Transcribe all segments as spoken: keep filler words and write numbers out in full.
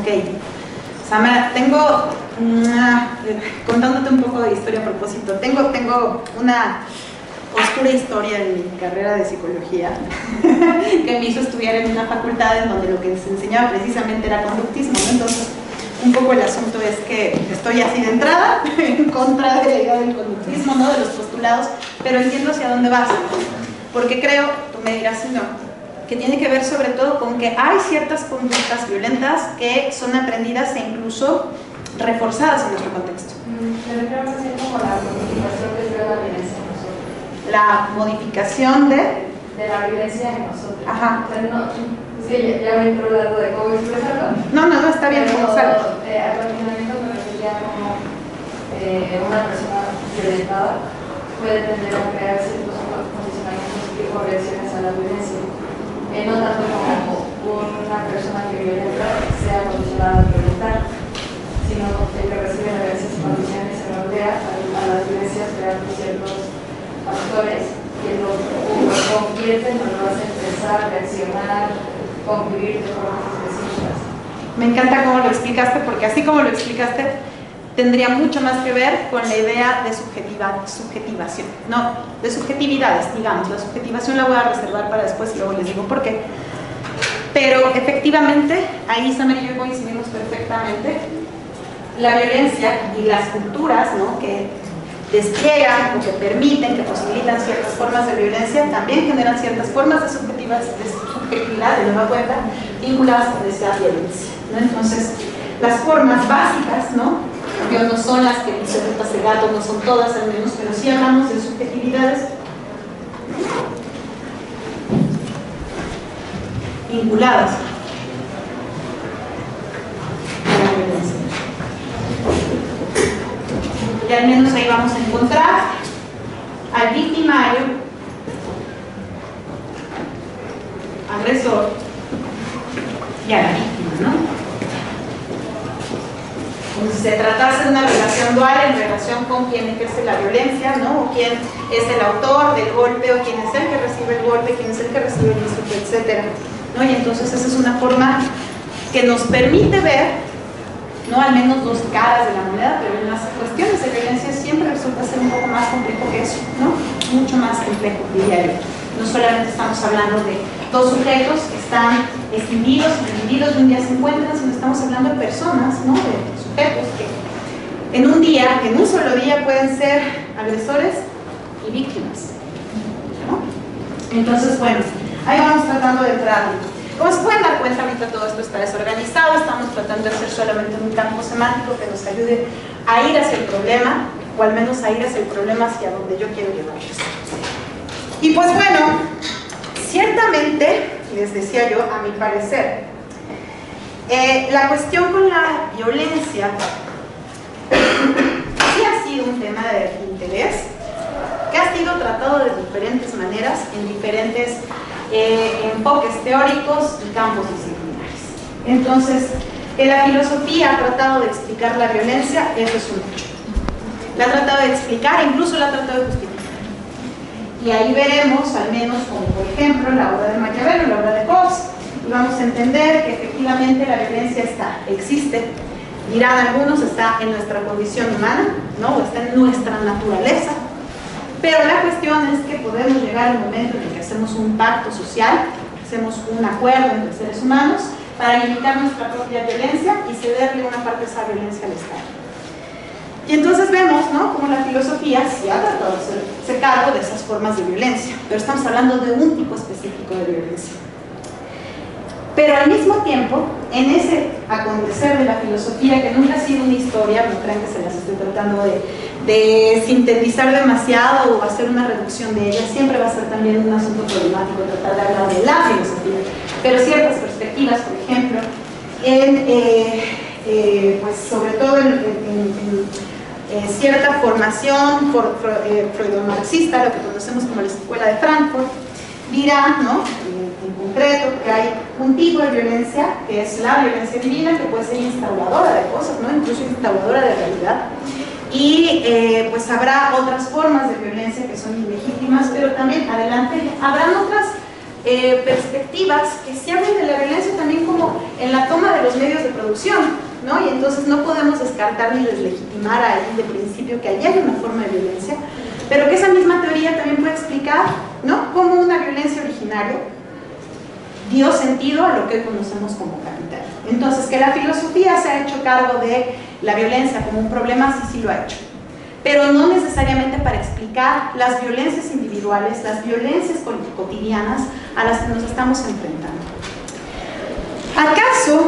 Ok. Samara, tengo, una, contándote un poco de historia a propósito, tengo, tengo una oscura historia en mi carrera de psicología que me hizo estudiar en una facultad en donde lo que se enseñaba precisamente era conductismo, ¿no? Entonces, un poco el asunto es que estoy así de entrada, en contra de la idea del conductismo, ¿no? De los postulados, pero entiendo hacia dónde vas, porque creo, tú me dirás si no, que tiene que ver sobre todo con que hay ciertas conductas violentas que son aprendidas e incluso reforzadas en nuestro contexto. Pero creo que es como la modificación de la violencia en nosotros. La modificación de... de la violencia en nosotros. Ajá. O sea, no, es que ya, ya me entró la duda de cómo expresarlo. No, no, no, está bien, como sabes. Eh, al condicionamiento me refería como eh, una persona violentada puede tender a crear ciertos condicionamientos o reacciones a la violencia. Eh, no tanto como una persona que violenta sea condicionada a violentar, sino el que recibe la violencia en condiciones se rodea a, a las violencias creando ciertos factores que lo convierten o lo hacen pensar, reaccionar, convivir de formas específicas. Me encanta cómo lo explicaste, porque así como lo explicaste, tendría mucho más que ver con la idea de subjetiva, subjetivación, no, de subjetividades, digamos. La subjetivación la voy a reservar para después y luego les digo por qué. Pero efectivamente, ahí Samara y yo coincidimos perfectamente. La violencia y las culturas, ¿no?, que despliegan o que permiten, que posibilitan ciertas formas de violencia, también generan ciertas formas de, subjetivas, de subjetividad, de nueva cuenta, vinculadas con esa violencia, ¿no? Entonces, las formas básicas, ¿no?, no son las que dice Ruta Segato, no son todas al menos, pero sí hablamos de subjetividades vinculadas a la violencia. Y al menos ahí vamos a encontrar al victimario, agresor y a la víctima, ¿no? Como si se tratase de una relación dual en relación con quien ejerce la violencia, ¿no? O quién es el autor del golpe, o quién es el que recibe el golpe, quién es el que recibe el insulto, etcétera, ¿no? Y entonces esa es una forma que nos permite ver, no al menos dos caras de la moneda, pero en las cuestiones de violencia siempre resulta ser un poco más complejo que eso, ¿no? Mucho más complejo, diría yo. No solamente estamos hablando de dos sujetos que están escindidos y divididos de un día se encuentran, sino estamos hablando de personas, ¿no?, de sujetos que en un día, en un solo día, pueden ser agresores y víctimas, ¿no? Entonces, bueno, ahí vamos tratando de entrar. Como se pueden dar cuenta, ahorita todo esto está desorganizado, estamos tratando de hacer solamente un campo semántico que nos ayude a ir hacia el problema, o al menos a ir hacia el problema hacia donde yo quiero llevarlos. Y pues bueno, ciertamente, les decía yo, a mi parecer, eh, la cuestión con la violencia sí ha sido un tema de interés, que ha sido tratado de diferentes maneras, en diferentes eh, enfoques teóricos y campos disciplinares. Entonces, que la filosofía ha tratado de explicar la violencia, eso es un hecho. La ha tratado de explicar, incluso la ha tratado de justificar. Y ahí veremos, al menos, como por ejemplo, la obra de Maquiavelo, la obra de Hobbes, y vamos a entender que efectivamente la violencia está, existe, dirán algunos, está en nuestra condición humana, ¿no?, o está en nuestra naturaleza, pero la cuestión es que podemos llegar al momento en el que hacemos un pacto social, hacemos un acuerdo entre seres humanos para limitar nuestra propia violencia y cederle una parte de esa violencia al Estado. Y entonces vemos, ¿no?, como la filosofía sí ha tratado de hacerse cargo de esas formas de violencia, pero estamos hablando de un tipo específico de violencia. Pero al mismo tiempo, en ese acontecer de la filosofía, que nunca ha sido una historia, no crean que se las estoy tratando de, de sintetizar demasiado o hacer una reducción de ella, siempre va a ser también un asunto problemático tratar de hablar de la filosofía, pero ciertas perspectivas, por ejemplo, en, eh, eh, pues sobre todo en, en, en Eh, cierta formación for, for, eh, freudo-marxista, lo que conocemos como la escuela de Frankfurt, dirá, ¿no?, en, en concreto, que hay un tipo de violencia que es la violencia divina, que puede ser instauradora de cosas, ¿no?, incluso instauradora de realidad, y eh, pues habrá otras formas de violencia que son ilegítimas, pero también adelante habrán otras eh, perspectivas que se hablan de la violencia también como en la toma de los medios de producción, ¿no? Y entonces no podemos descartar ni deslegitimar ahí de principio que allí hay una forma de violencia, pero que esa misma teoría también puede explicar, ¿no?, cómo una violencia originaria dio sentido a lo que conocemos como capital. Entonces, que la filosofía se ha hecho cargo de la violencia como un problema, sí, sí lo ha hecho, pero no necesariamente para explicar las violencias individuales, las violencias cotidianas a las que nos estamos enfrentando. ¿Acaso,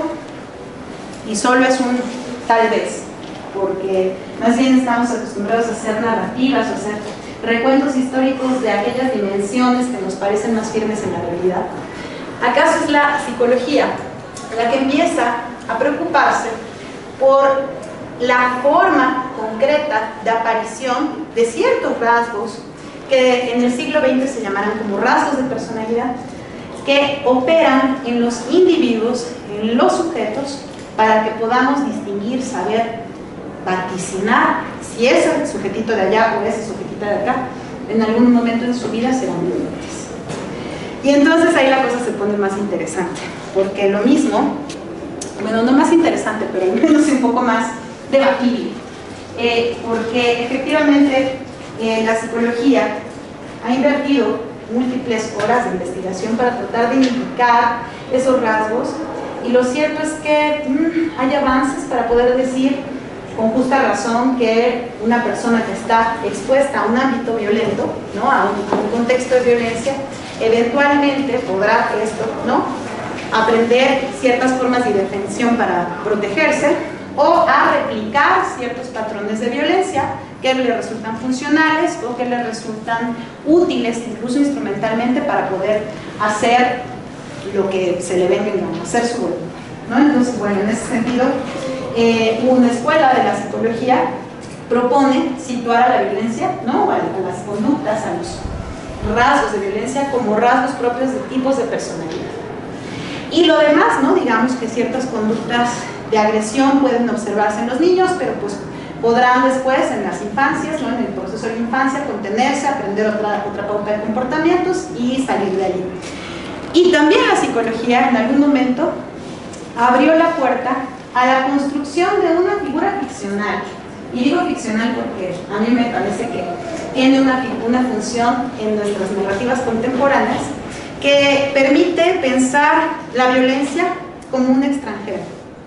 y solo es un tal vez, porque más bien estamos acostumbrados a hacer narrativas o hacer recuentos históricos de aquellas dimensiones que nos parecen más firmes en la realidad, ¿acaso es la psicología la que empieza a preocuparse por la forma concreta de aparición de ciertos rasgos que en el siglo veinte se llamarán como rasgos de personalidad, que operan en los individuos, en los sujetos, para que podamos distinguir, saber, vaticinar si ese sujetito de allá o ese sujetito de acá en algún momento en su vida serán violentos? Y entonces ahí la cosa se pone más interesante, porque lo mismo, bueno, no más interesante, pero al menos un poco más debatible, eh, porque efectivamente eh, la psicología ha invertido múltiples horas de investigación para tratar de indicar esos rasgos, y lo cierto es que mmm, hay avances para poder decir con justa razón que una persona que está expuesta a un ámbito violento, ¿no?, a un, a un contexto de violencia, eventualmente podrá esto, ¿no?, aprender ciertas formas de defensión para protegerse, o a replicar ciertos patrones de violencia que le resultan funcionales o que le resultan útiles, incluso instrumentalmente, para poder hacer lo que se le venga en gana, hacer su voluntad, ¿no? Entonces, bueno, en ese sentido, eh, una escuela de la psicología propone situar a la violencia, ¿no?, a, a las conductas, a los rasgos de violencia como rasgos propios de tipos de personalidad. Y lo demás, ¿no?, digamos que ciertas conductas de agresión pueden observarse en los niños, pero pues podrán después en las infancias, ¿no?, en el proceso de la infancia, contenerse, aprender otra, otra pauta de comportamientos y salir de allí. Y también la psicología en algún momento abrió la puerta a la construcción de una figura ficcional. Y digo ficcional porque a mí me parece que tiene una, una función en nuestras narrativas contemporáneas que permite pensar la violencia como un extranjero,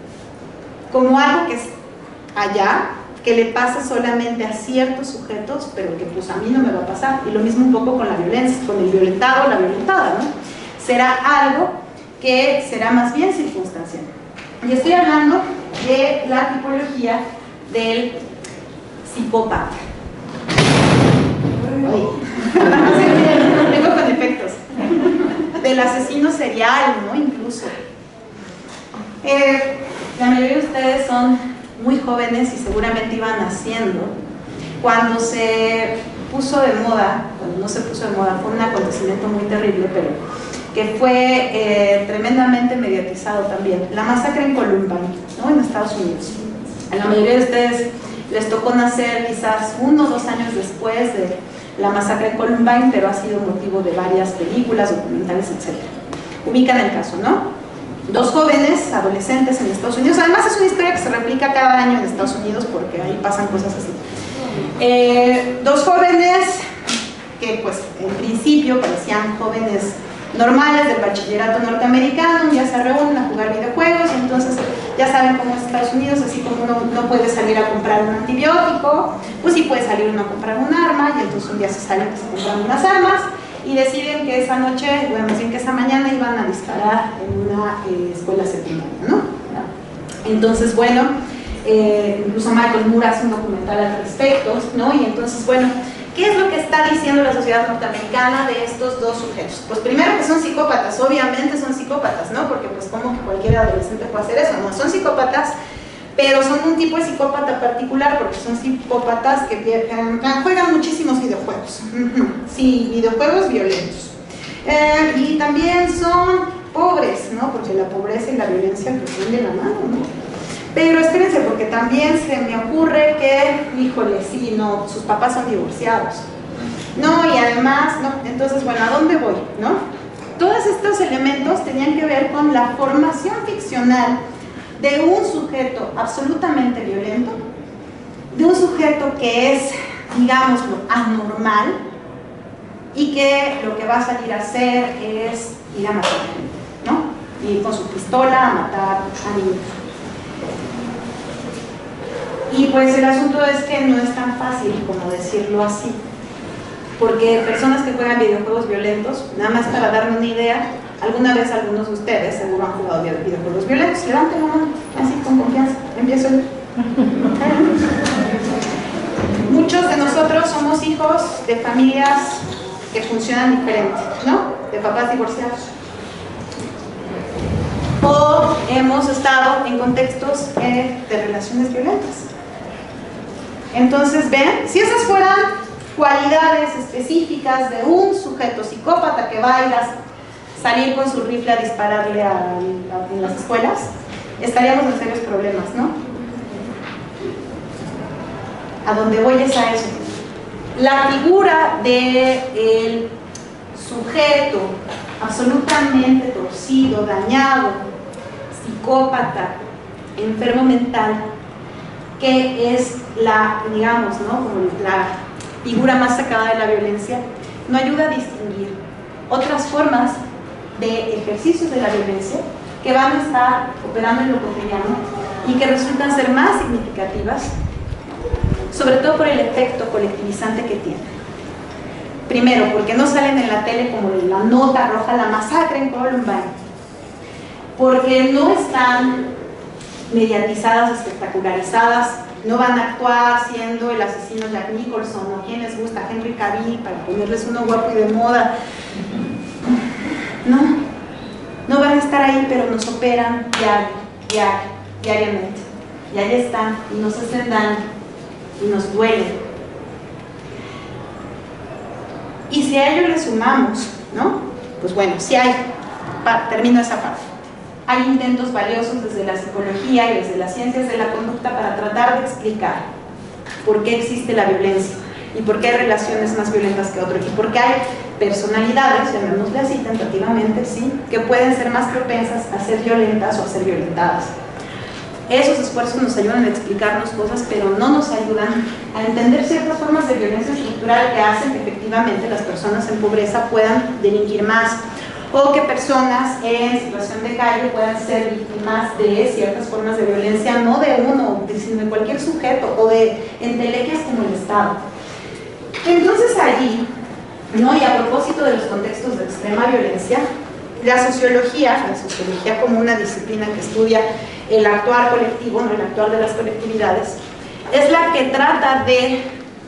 como algo que es allá, que le pasa solamente a ciertos sujetos, pero que pues a mí no me va a pasar. Y lo mismo un poco con la violencia, con el violentado o la violentada, ¿no? Será algo que será más bien circunstancial. Y estoy hablando de la tipología del psicópata. Vengo con efectos. Del asesino serial, ¿no? Incluso. Eh, la mayoría de ustedes son muy jóvenes y seguramente iban naciendo cuando se puso de moda, cuando no se puso de moda, fue un acontecimiento muy terrible, pero que fue eh, tremendamente mediatizado también, la masacre en Columbine, ¿no?, en Estados Unidos. A la mayoría de ustedes les tocó nacer quizás uno o dos años después de la masacre en Columbine, pero ha sido motivo de varias películas, documentales, etcétera. Ubican el caso, ¿no? Dos jóvenes, adolescentes en Estados Unidos, además es una historia que se replica cada año en Estados Unidos porque ahí pasan cosas así. Eh, dos jóvenes que pues en principio parecían jóvenes normales del bachillerato norteamericano, ya se reúnen a jugar videojuegos, y entonces ya saben cómo es Estados Unidos, así como uno no puede salir a comprar un antibiótico, pues sí puede salir uno a comprar un arma, y entonces un día se salen, se compran unas armas, y deciden que esa noche, bueno, más bien que esa mañana iban a disparar en una eh, escuela secundaria, ¿no? Entonces, bueno, eh, incluso Michael Moore hace un documental al respecto, ¿no? Y entonces, bueno, ¿qué es lo que está diciendo la sociedad norteamericana de estos dos sujetos? Pues primero que son psicópatas, obviamente son psicópatas, ¿no? Porque pues como que cualquier adolescente puede hacer eso, no, son psicópatas, pero son un tipo de psicópata particular porque son psicópatas que juegan, juegan muchísimos videojuegos, sí, videojuegos violentos. Eh, y también son pobres, ¿no? Porque la pobreza y la violencia pues van de la mano, ¿no? Pero espérense, porque también se me ocurre que, híjole, sí, no, sus papás son divorciados. No, y además, no, entonces, bueno, ¿a dónde voy, no? todos estos elementos tenían que ver con la formación ficcional de un sujeto absolutamente violento, de un sujeto que es, digámoslo, anormal, y que lo que va a salir a hacer es ir a matar, ¿no? Ir con su pistola a matar a niños. Y pues el asunto es que no es tan fácil como decirlo así, porque personas que juegan videojuegos violentos, nada más para darme una idea, alguna vez algunos de ustedes seguro han jugado videojuegos violentos. Levanten la mano, así con confianza, empiezo yo. Muchos de nosotros somos hijos de familias que funcionan diferente, ¿no? De papás divorciados. O hemos estado en contextos eh, de relaciones violentas. Entonces, ven, si esas fueran cualidades específicas de un sujeto psicópata que va a ir a salir con su rifle a dispararle a, a, en las escuelas, estaríamos en serios problemas, ¿no? A donde voy es a eso. La figura del sujeto absolutamente torcido, dañado, psicópata, enfermo mental, que es la, digamos, ¿no? Como la figura más sacada de la violencia, no ayuda a distinguir otras formas de ejercicios de la violencia que van a estar operando en lo cotidiano y que resultan ser más significativas, sobre todo por el efecto colectivizante que tienen. Primero, porque no salen en la tele como la nota roja, la masacre en Columbine, porque no están mediatizadas, espectacularizadas, no van a actuar siendo el asesino Jack Nicholson o quien les gusta, Henry Cavill, para ponerles uno guapo y de moda. No, no van a estar ahí, pero nos operan diario, diario, diariamente. Y ahí están, y nos hacen daño, y nos duelen. Y si a ello le sumamos, ¿no? Pues bueno, si hay, pa, termino esa parte. Hay intentos valiosos desde la psicología y desde las ciencias de la conducta para tratar de explicar por qué existe la violencia y por qué hay relaciones más violentas que otras y por qué hay personalidades, llamémosle así tentativamente, ¿sí?, que pueden ser más propensas a ser violentas o a ser violentadas. Esos esfuerzos nos ayudan a explicarnos cosas, pero no nos ayudan a entender ciertas formas de violencia estructural que hacen que efectivamente las personas en pobreza puedan delinquir más, o que personas en situación de calle puedan ser víctimas de ciertas formas de violencia, no de uno, sino de cualquier sujeto, o de entelequias como el Estado. Entonces allí, ¿no?, y a propósito de los contextos de extrema violencia, la sociología, la sociología como una disciplina que estudia el actuar colectivo, no el actuar de las colectividades, es la que trata de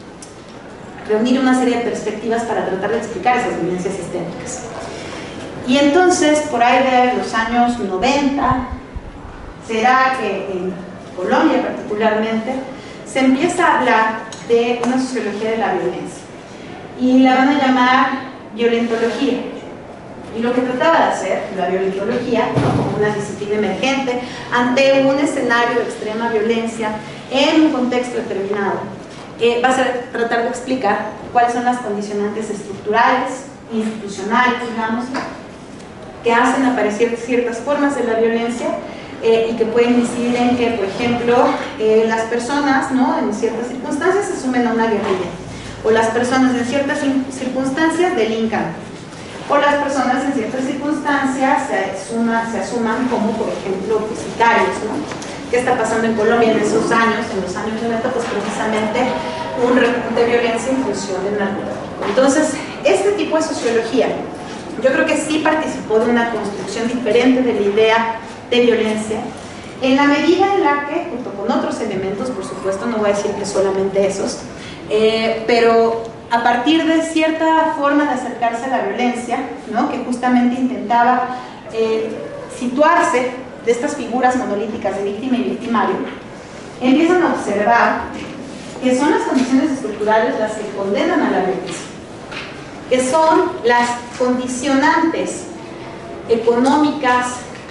reunir una serie de perspectivas para tratar de explicar esas violencias sistémicas. Y entonces, por ahí de los años noventa, será que en Colombia particularmente, se empieza a hablar de una sociología de la violencia. Y la van a llamar violentología. Y lo que trataba de hacer la violentología, ¿no?, como una disciplina emergente ante un escenario de extrema violencia en un contexto determinado, eh, va a ser tratar de explicar cuáles son las condicionantes estructurales, institucionales, digamos, que hacen aparecer ciertas formas de la violencia eh, y que pueden incidir en que, por ejemplo, eh, las personas, ¿no?, en ciertas circunstancias se sumen a una guerrilla, o las personas en ciertas circunstancias delincan, o las personas en ciertas circunstancias se, suma, se asuman como, por ejemplo, sicarios, ¿no? ¿Qué está pasando en Colombia en esos años? En los años noventa, pues precisamente un repunte de violencia en función del narcotráfico. Entonces, este tipo de sociología, yo creo que sí participó de una construcción diferente de la idea de violencia, en la medida en la que, junto con otros elementos, por supuesto, no voy a decir que solamente esos, eh, pero a partir de cierta forma de acercarse a la violencia, ¿no?, que justamente intentaba eh, situarse de estas figuras monolíticas de víctima y victimario, empiezan a observar que son las condiciones estructurales las que condenan a la violencia, que son las condicionantes económicas,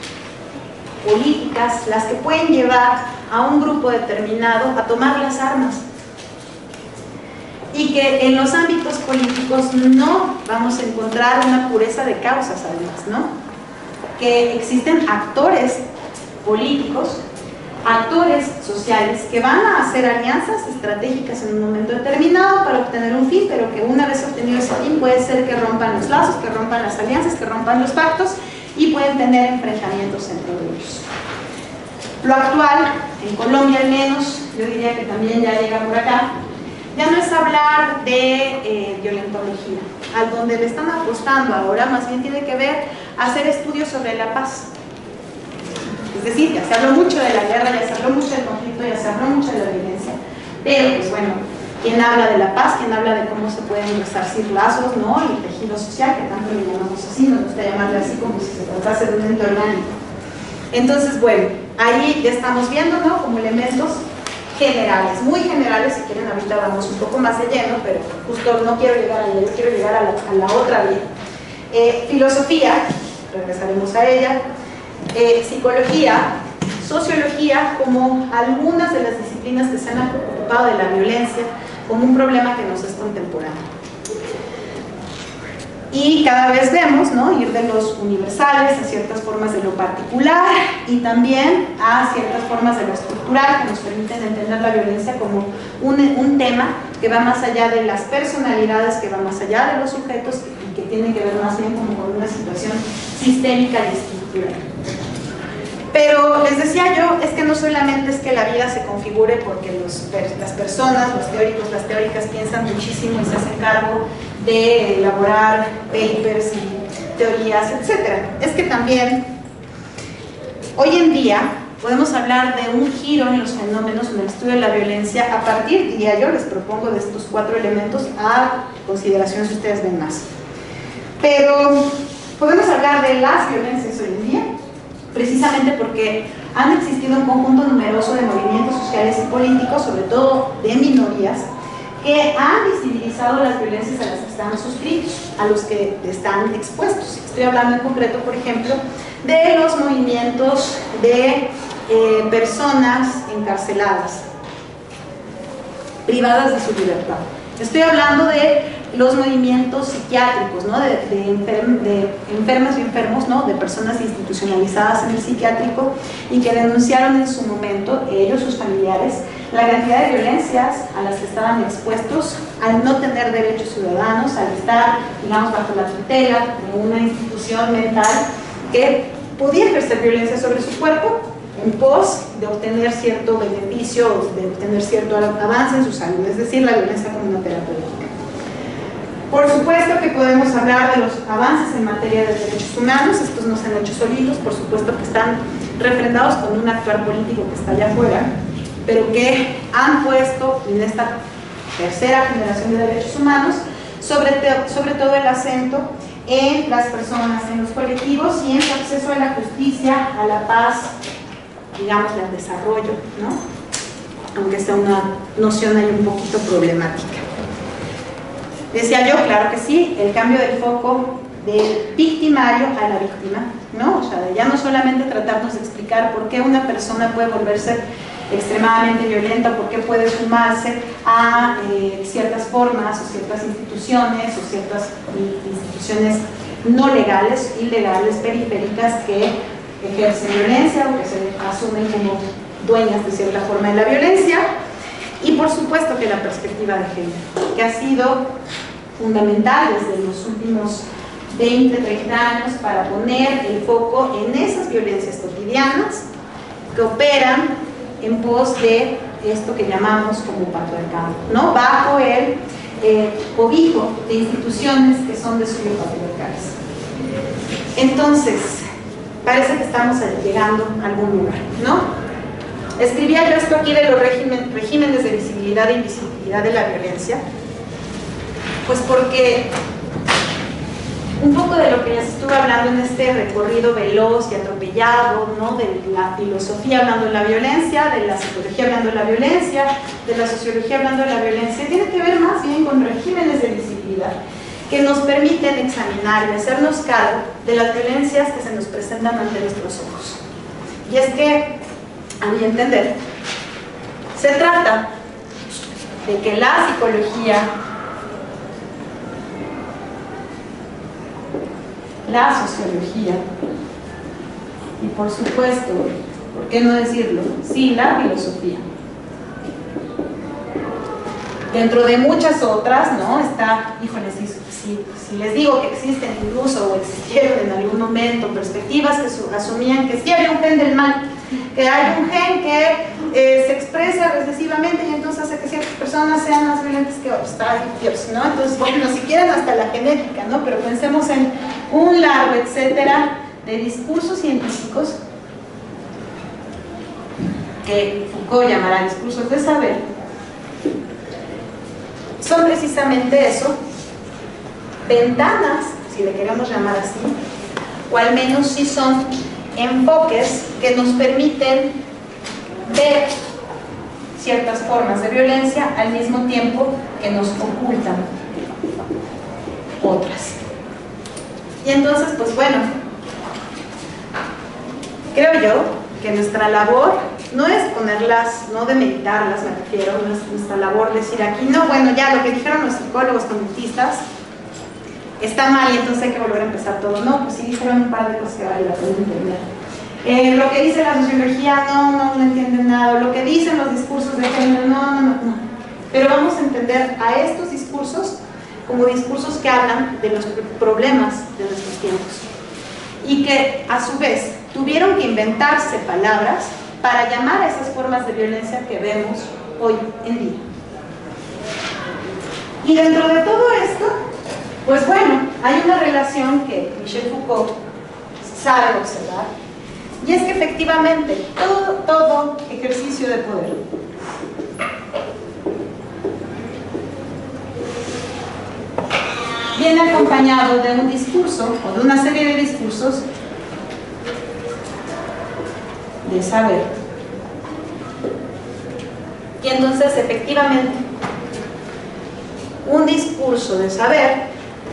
políticas, las que pueden llevar a un grupo determinado a tomar las armas. y que en los ámbitos políticos no vamos a encontrar una pureza de causas además, ¿no? Que existen actores políticos, actores sociales que van a hacer alianzas estratégicas en un momento determinado para obtener un fin, pero que una vez obtenido ese fin puede ser que rompan los lazos, que rompan las alianzas, que rompan los pactos y pueden tener enfrentamientos entre ellos. Lo actual, en Colombia al menos, yo diría que también ya llega por acá, ya no es hablar de eh, violentología, a donde le están apostando ahora más bien tiene que ver hacer estudios sobre la paz. Es decir, ya se habló mucho de la guerra, ya se habló mucho del conflicto, ya se habló mucho de la violencia, pero pues bueno, ¿quién habla de la paz? ¿Quién habla de cómo se pueden resarcir lazos, ¿no? Y el tejido social, que tanto le llamamos así, nos gusta llamarle así como si se tratase de un ente orgánico. Entonces, bueno, ahí ya estamos viendo, ¿no? Como elementos generales, muy generales, si quieren ahorita vamos un poco más de lleno, pero justo no quiero llegar a ella, yo quiero llegar a la, a la otra vía. Eh, filosofía, regresaremos a ella, eh, psicología, sociología, como algunas de las disciplinas que se han ocupado de la violencia como un problema que nos es contemporáneo. Y cada vez vemos, ¿no?, ir de los universales a ciertas formas de lo particular y también a ciertas formas de lo estructural que nos permiten entender la violencia como un, un tema que va más allá de las personalidades, que va más allá de los sujetos y que tiene que ver más bien como con una situación sistémica y estructural. Pero les decía yo, es que no solamente es que la vida se configure porque los, las personas, los teóricos, las teóricas piensan muchísimo y se hacen cargo de elaborar papers y teorías, etcétera. Es que también, hoy en día, podemos hablar de un giro en los fenómenos, en el estudio de la violencia, a partir, diría yo, les propongo de estos cuatro elementos a consideración si ustedes ven más. Pero podemos hablar de las violencias hoy en día, precisamente porque han existido un conjunto numeroso de movimientos sociales y políticos, sobre todo de minorías, que han visibilizado las violencias a las que están suscritos, a los que están expuestos. Estoy hablando en concreto, por ejemplo, de los movimientos de eh, personas encarceladas, privadas de su libertad. Estoy hablando de los movimientos psiquiátricos, ¿no?, de, de, enferm, de enfermas y enfermos, ¿no?, de personas institucionalizadas en el psiquiátrico y que denunciaron en su momento, ellos, sus familiares, la cantidad de violencias a las que estaban expuestos al no tener derechos ciudadanos, al estar, digamos, bajo la tutela de una institución mental que podía ejercer violencia sobre su cuerpo en pos de obtener cierto beneficio, de obtener cierto avance en su salud, es decir, la violencia como una terapéutica. Por supuesto que podemos hablar de los avances en materia de derechos humanos, estos no se han hecho solitos, por supuesto que están refrendados con un actuar político que está allá afuera, pero que han puesto en esta tercera generación de derechos humanos sobre, sobre todo el acento en las personas, en los colectivos y en su acceso a la justicia, a la paz, digamos, al desarrollo, ¿no?, aunque sea una noción ahí un poquito problemática. Decía yo, claro que sí, el cambio del foco del victimario a la víctima, ¿no? O sea, de ya no solamente tratarnos de explicar por qué una persona puede volverse extremadamente violenta, por qué puede sumarse a eh, ciertas formas o ciertas instituciones o ciertas instituciones no legales, ilegales, periféricas que ejercen violencia o que se asumen como dueñas de cierta forma de la violencia. Y por supuesto que la perspectiva de género, que ha sido fundamental desde los últimos veinte, treinta años para poner el foco en esas violencias cotidianas que operan en pos de esto que llamamos como patriarcado, ¿no?, bajo el eh, cobijo de instituciones que son de suyo patriarcales. Entonces, parece que estamos llegando a algún lugar, ¿no? Escribía yo esto aquí de los régimen, regímenes de visibilidad e invisibilidad de la violencia, pues porque un poco de lo que les estuve hablando en este recorrido veloz y atropellado, ¿no?, de la filosofía hablando de la violencia, de la psicología hablando de la violencia, de la sociología hablando de la violencia, tiene que ver más bien con regímenes de visibilidad que nos permiten examinar y hacernos cargo de las violencias que se nos presentan ante nuestros ojos. Y es que, a mi entender, se trata de que la psicología, la sociología y por supuesto, ¿por qué no decirlo? Sí, la filosofía. Dentro de muchas otras, ¿no? Está, híjole, si, si, si les digo que existen incluso o existieron en algún momento perspectivas que su, asumían que sí había un gen del mal, que hay un gen que eh, se expresa recesivamente y entonces hace que ciertas personas sean más violentas que otros, ay Dios, ¿no? Entonces, bueno, si quieren hasta la genética, ¿no? Pero pensemos en un largo, etcétera, de discursos científicos que Foucault llamará discursos de saber. Son precisamente eso, ventanas, si le queremos llamar así, o al menos sí son enfoques que nos permiten ver ciertas formas de violencia al mismo tiempo que nos ocultan otras. Y entonces, pues bueno, creo yo que nuestra labor no es ponerlas, no de meditarlas, me refiero, no es nuestra labor decir aquí, no, bueno, ya lo que dijeron los psicólogos conductistas está mal y entonces hay que volver a empezar todo. No, pues sí dijeron un par de cosas que vale la pena entender. Eh, lo que dice la sociología, no, no, no entienden nada. Lo que dicen los discursos de género, no, no, no, no. Pero vamos a entender a estos discursos como discursos que hablan de los problemas de nuestros tiempos y que a su vez tuvieron que inventarse palabras para llamar a esas formas de violencia que vemos hoy en día. Y dentro de todo esto, pues bueno, hay una relación que Michel Foucault sabe observar, y es que efectivamente todo, todo ejercicio de poder viene acompañado de un discurso o de una serie de discursos de saber. Y entonces efectivamente un discurso de saber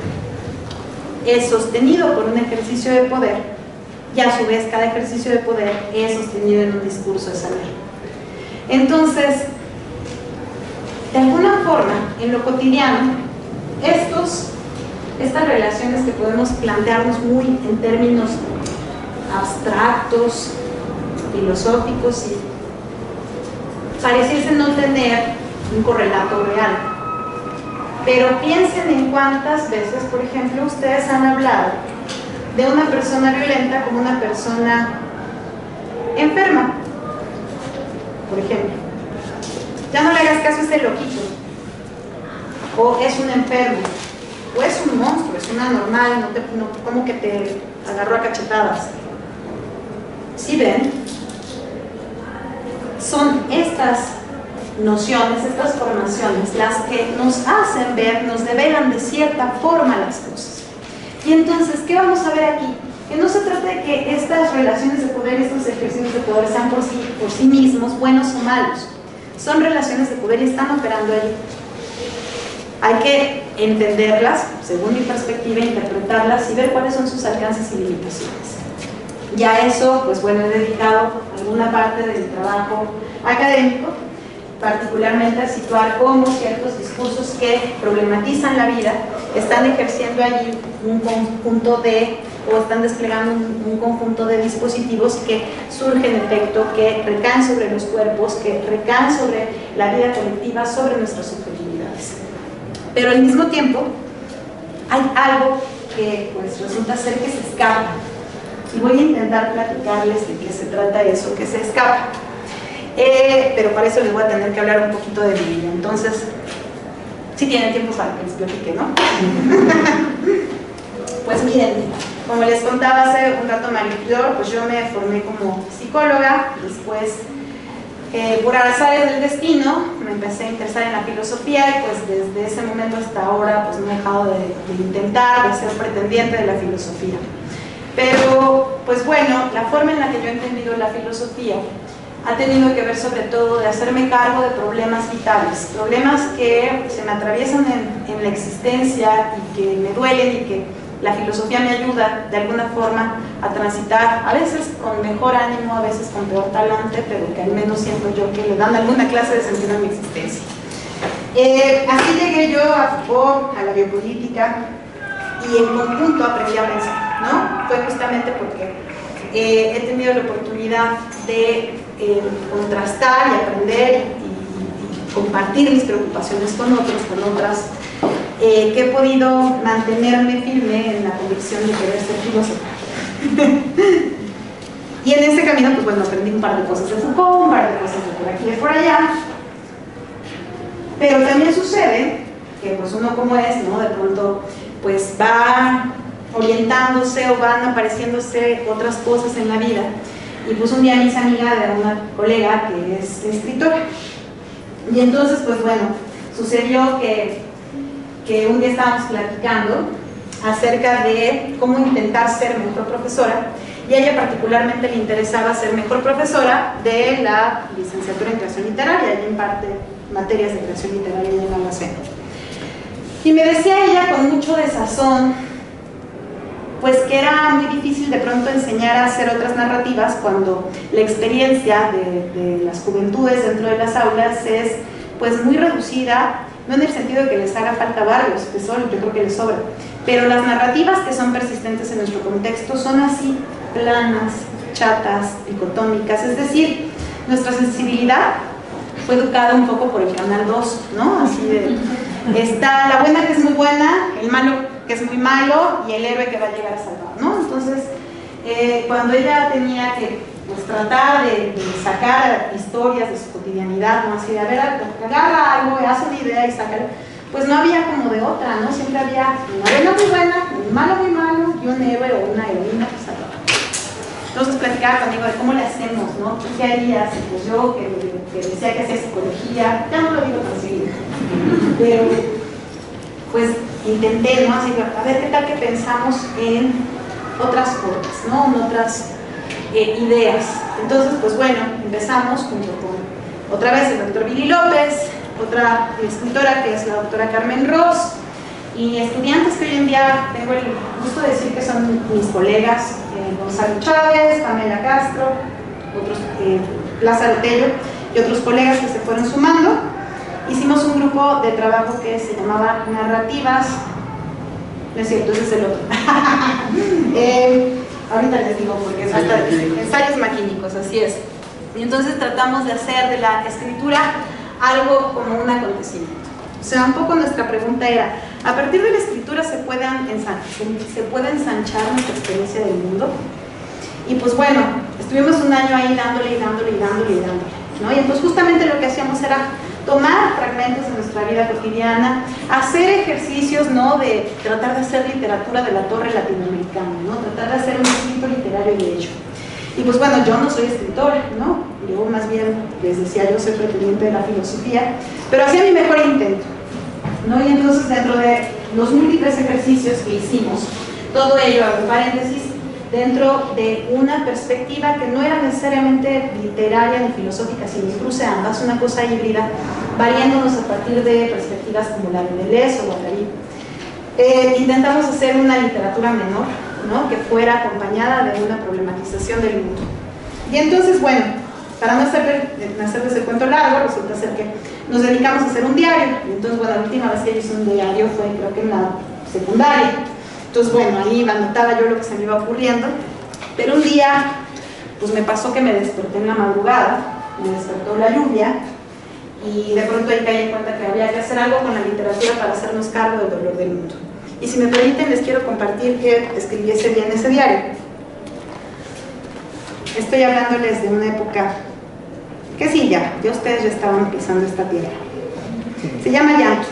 es sostenido por un ejercicio de poder y a su vez cada ejercicio de poder es sostenido en un discurso de saber. Entonces, de alguna forma, en lo cotidiano, estos, estas relaciones que podemos plantearnos muy en términos abstractos, filosóficos, y pareciesen no tener un correlato real. Pero piensen en cuántas veces, por ejemplo, ustedes han hablado de una persona violenta como una persona enferma, por ejemplo. Ya no le hagas caso a este loquito, o es un enfermo, o es un monstruo, es una normal, no te, no, como que te agarró a cachetadas. ¿Sí ven? Son estas nociones, estas formaciones las que nos hacen ver, nos develan de cierta forma las cosas. Y entonces, ¿qué vamos a ver aquí? Que no se trata de que estas relaciones de poder, estos ejercicios de poder sean por sí, por sí mismos buenos o malos. Son relaciones de poder y están operando allí. Hay que entenderlas, según mi perspectiva, interpretarlas y ver cuáles son sus alcances y limitaciones. Y a eso, pues bueno, he dedicado alguna parte de mi trabajo académico, particularmente a situar cómo ciertos discursos que problematizan la vida están ejerciendo allí un conjunto de, o están desplegando un, un conjunto de dispositivos que surgen en efecto, que recaen sobre los cuerpos, que recaen sobre la vida colectiva, sobre nuestras subjetividades. Pero al mismo tiempo hay algo que pues resulta ser que se escapa, y voy a intentar platicarles de qué se trata eso que se escapa. Eh, pero para eso les voy a tener que hablar un poquito de mi vida. Entonces, si tienen tiempo para que les platique, ¿no? Pues miren, como les contaba hace un rato Marie-Flor, pues yo me formé como psicóloga, después eh, por azares del destino me empecé a interesar en la filosofía y pues desde ese momento hasta ahora pues no he dejado de, de intentar, de ser pretendiente de la filosofía. Pero, pues bueno, la forma en la que yo he entendido la filosofía ha tenido que ver sobre todo de hacerme cargo de problemas vitales, problemas que se me atraviesan en, en la existencia y que me duelen y que la filosofía me ayuda de alguna forma a transitar, a veces con mejor ánimo, a veces con peor talante, pero que al menos siento yo que le dan alguna clase de sentido a mi existencia. Eh, así llegué yo a Foucault, a la biopolítica, y en conjunto aprendí a pensar, ¿no? Fue justamente porque eh, he tenido la oportunidad de eh, contrastar y aprender y, y, y compartir mis preocupaciones con otros, con otras, eh, que he podido mantenerme firme en la convicción de querer ser filósofa. Y en ese camino, pues bueno, aprendí un par de cosas de Foucault, un par de cosas de por aquí y de por allá. Pero también sucede que pues uno como es, ¿no? De pronto pues va orientándose o van apareciéndose otras cosas en la vida. Y pues un día me hice amiga de una colega que es escritora. Y entonces pues bueno, sucedió que, que un día estábamos platicando acerca de cómo intentar ser mejor profesora, y a ella particularmente le interesaba ser mejor profesora de la licenciatura en creación literaria. Ella imparte materias de creación literaria en la U A C. Y me decía ella con mucho desazón, pues que era muy difícil de pronto enseñar a hacer otras narrativas cuando la experiencia de, de las juventudes dentro de las aulas es pues muy reducida, no en el sentido de que les haga falta varios, que son, yo creo que les sobra, pero las narrativas que son persistentes en nuestro contexto son así, planas, chatas, dicotómicas, es decir, nuestra sensibilidad fue educada un poco por el Canal dos, ¿no? Así de, está la buena que es muy buena, el malo que es muy malo y el héroe que va a llegar a salvar, ¿no? Entonces, eh, cuando ella tenía que pues, tratar de, de sacar historias de su cotidianidad, ¿no? Así de, a ver, agarra algo, hace una idea y sácala, pues no había como de otra, ¿no? Siempre había una buena muy buena, un malo muy malo y un héroe o una heroína que salvaba. Entonces platicaba conmigo de cómo le hacemos, ¿no? ¿Tú qué harías? Y pues yo que, que decía que hacía psicología, ya no lo digo tan seguido, pero pues intenté, ¿no? Así, a ver qué tal que pensamos en otras formas, ¿no? En otras eh, ideas. Entonces, pues bueno, empezamos junto con otra vez el doctor Billy López, otra escritora que es la doctora Carmen Ross, y estudiantes que hoy en día tengo el gusto de decir que son mis colegas, eh, Gonzalo Chávez, Pamela Castro, otros, eh, Lázaro Tello y otros colegas que se fueron sumando. Hicimos un grupo de trabajo que se llamaba Narrativas, no es cierto, ese es el otro. eh, ahorita les digo porque es hasta ensayos maquínicos, así es. Y entonces tratamos de hacer de la escritura algo como un acontecimiento. O sea, un poco nuestra pregunta era, ¿a partir de la escritura se puede, se puede ensanchar nuestra experiencia del mundo? Y pues bueno, estuvimos un año ahí dándole y dándole y dándole y dándole, ¿no? Y entonces justamente lo que hacíamos era tomar fragmentos de nuestra vida cotidiana, hacer ejercicios, ¿no? De tratar de hacer literatura de la torre latinoamericana, ¿no? Tratar de hacer un escrito literario de ello. Y pues bueno, yo no soy escritora, ¿no? Yo más bien, les decía, yo soy pretendiente de la filosofía, pero hacía mi mejor intento, ¿no? Y entonces dentro de los múltiples ejercicios que hicimos, todo ello, en paréntesis, dentro de una perspectiva que no era necesariamente literaria ni filosófica, sino incluso ambas, una cosa híbrida, variándonos a partir de perspectivas como la de Deleuze o Guattari. Eh, intentamos hacer una literatura menor, ¿no? Que fuera acompañada de una problematización del mundo. Y entonces, bueno, para no hacer, hacerles el cuento largo, resulta ser que nos dedicamos a hacer un diario. Y entonces, bueno, la última vez que hice un diario fue, creo que en la secundaria. Entonces, bueno, ahí anotaba yo lo que se me iba ocurriendo. Pero un día, pues me pasó que me desperté en la madrugada, me despertó la lluvia, y de pronto ahí caí en cuenta que había que hacer algo con la literatura para hacernos cargo del dolor del mundo. Y si me permiten, les quiero compartir que escribí ese día en ese diario. Estoy hablándoles de una época que sí, ya, ya ustedes ya estaban pisando esta tierra. Se llama llanto.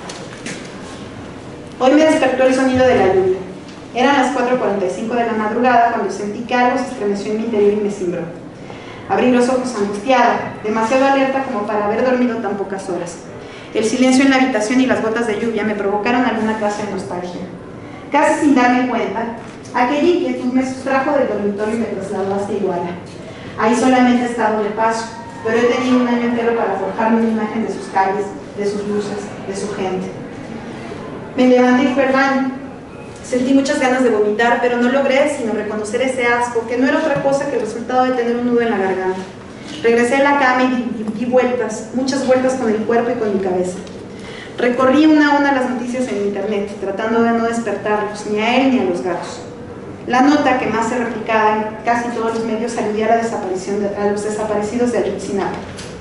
Hoy me despertó el sonido de la lluvia. Eran las cuatro cuarenta y cinco de la madrugada cuando sentí que algo se estremeció en mi interior y me cimbró. Abrí los ojos angustiada, demasiado alerta como para haber dormido tan pocas horas. El silencio en la habitación y las gotas de lluvia me provocaron alguna clase de nostalgia. Casi sin darme cuenta, aquella inquietud me sustrajo del dormitorio y me trasladó hasta Iguala. Ahí solamente he estado de paso, pero he tenido un año entero para forjarme una imagen de sus calles, de sus luces, de su gente. Me levanté y fui al baño. Sentí muchas ganas de vomitar, pero no logré sino reconocer ese asco, que no era otra cosa que el resultado de tener un nudo en la garganta. Regresé a la cama y di, di vueltas, muchas vueltas con el cuerpo y con mi cabeza. Recorrí una a una las noticias en internet, tratando de no despertarlos, ni a él ni a los gatos. La nota que más se replicaba en casi todos los medios aludía a la desaparición de, a los desaparecidos de Ayotzinapa.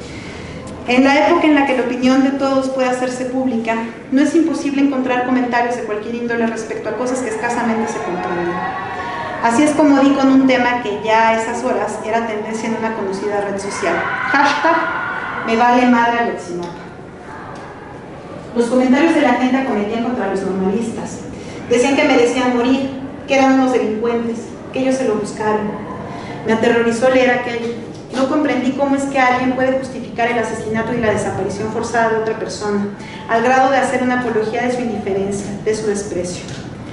En la época en la que la opinión de todos puede hacerse pública, no es imposible encontrar comentarios de cualquier índole respecto a cosas que escasamente se comprenden. Así es como di con un tema que ya a esas horas era tendencia en una conocida red social. Hashtag, me vale madre Ayotzinapa. Los comentarios de la gente acometían contra los normalistas. Decían que merecían morir, que eran unos delincuentes, que ellos se lo buscaron. Me aterrorizó leer aquello. No comprendí cómo es que alguien puede justificar el asesinato y la desaparición forzada de otra persona, al grado de hacer una apología de su indiferencia, de su desprecio.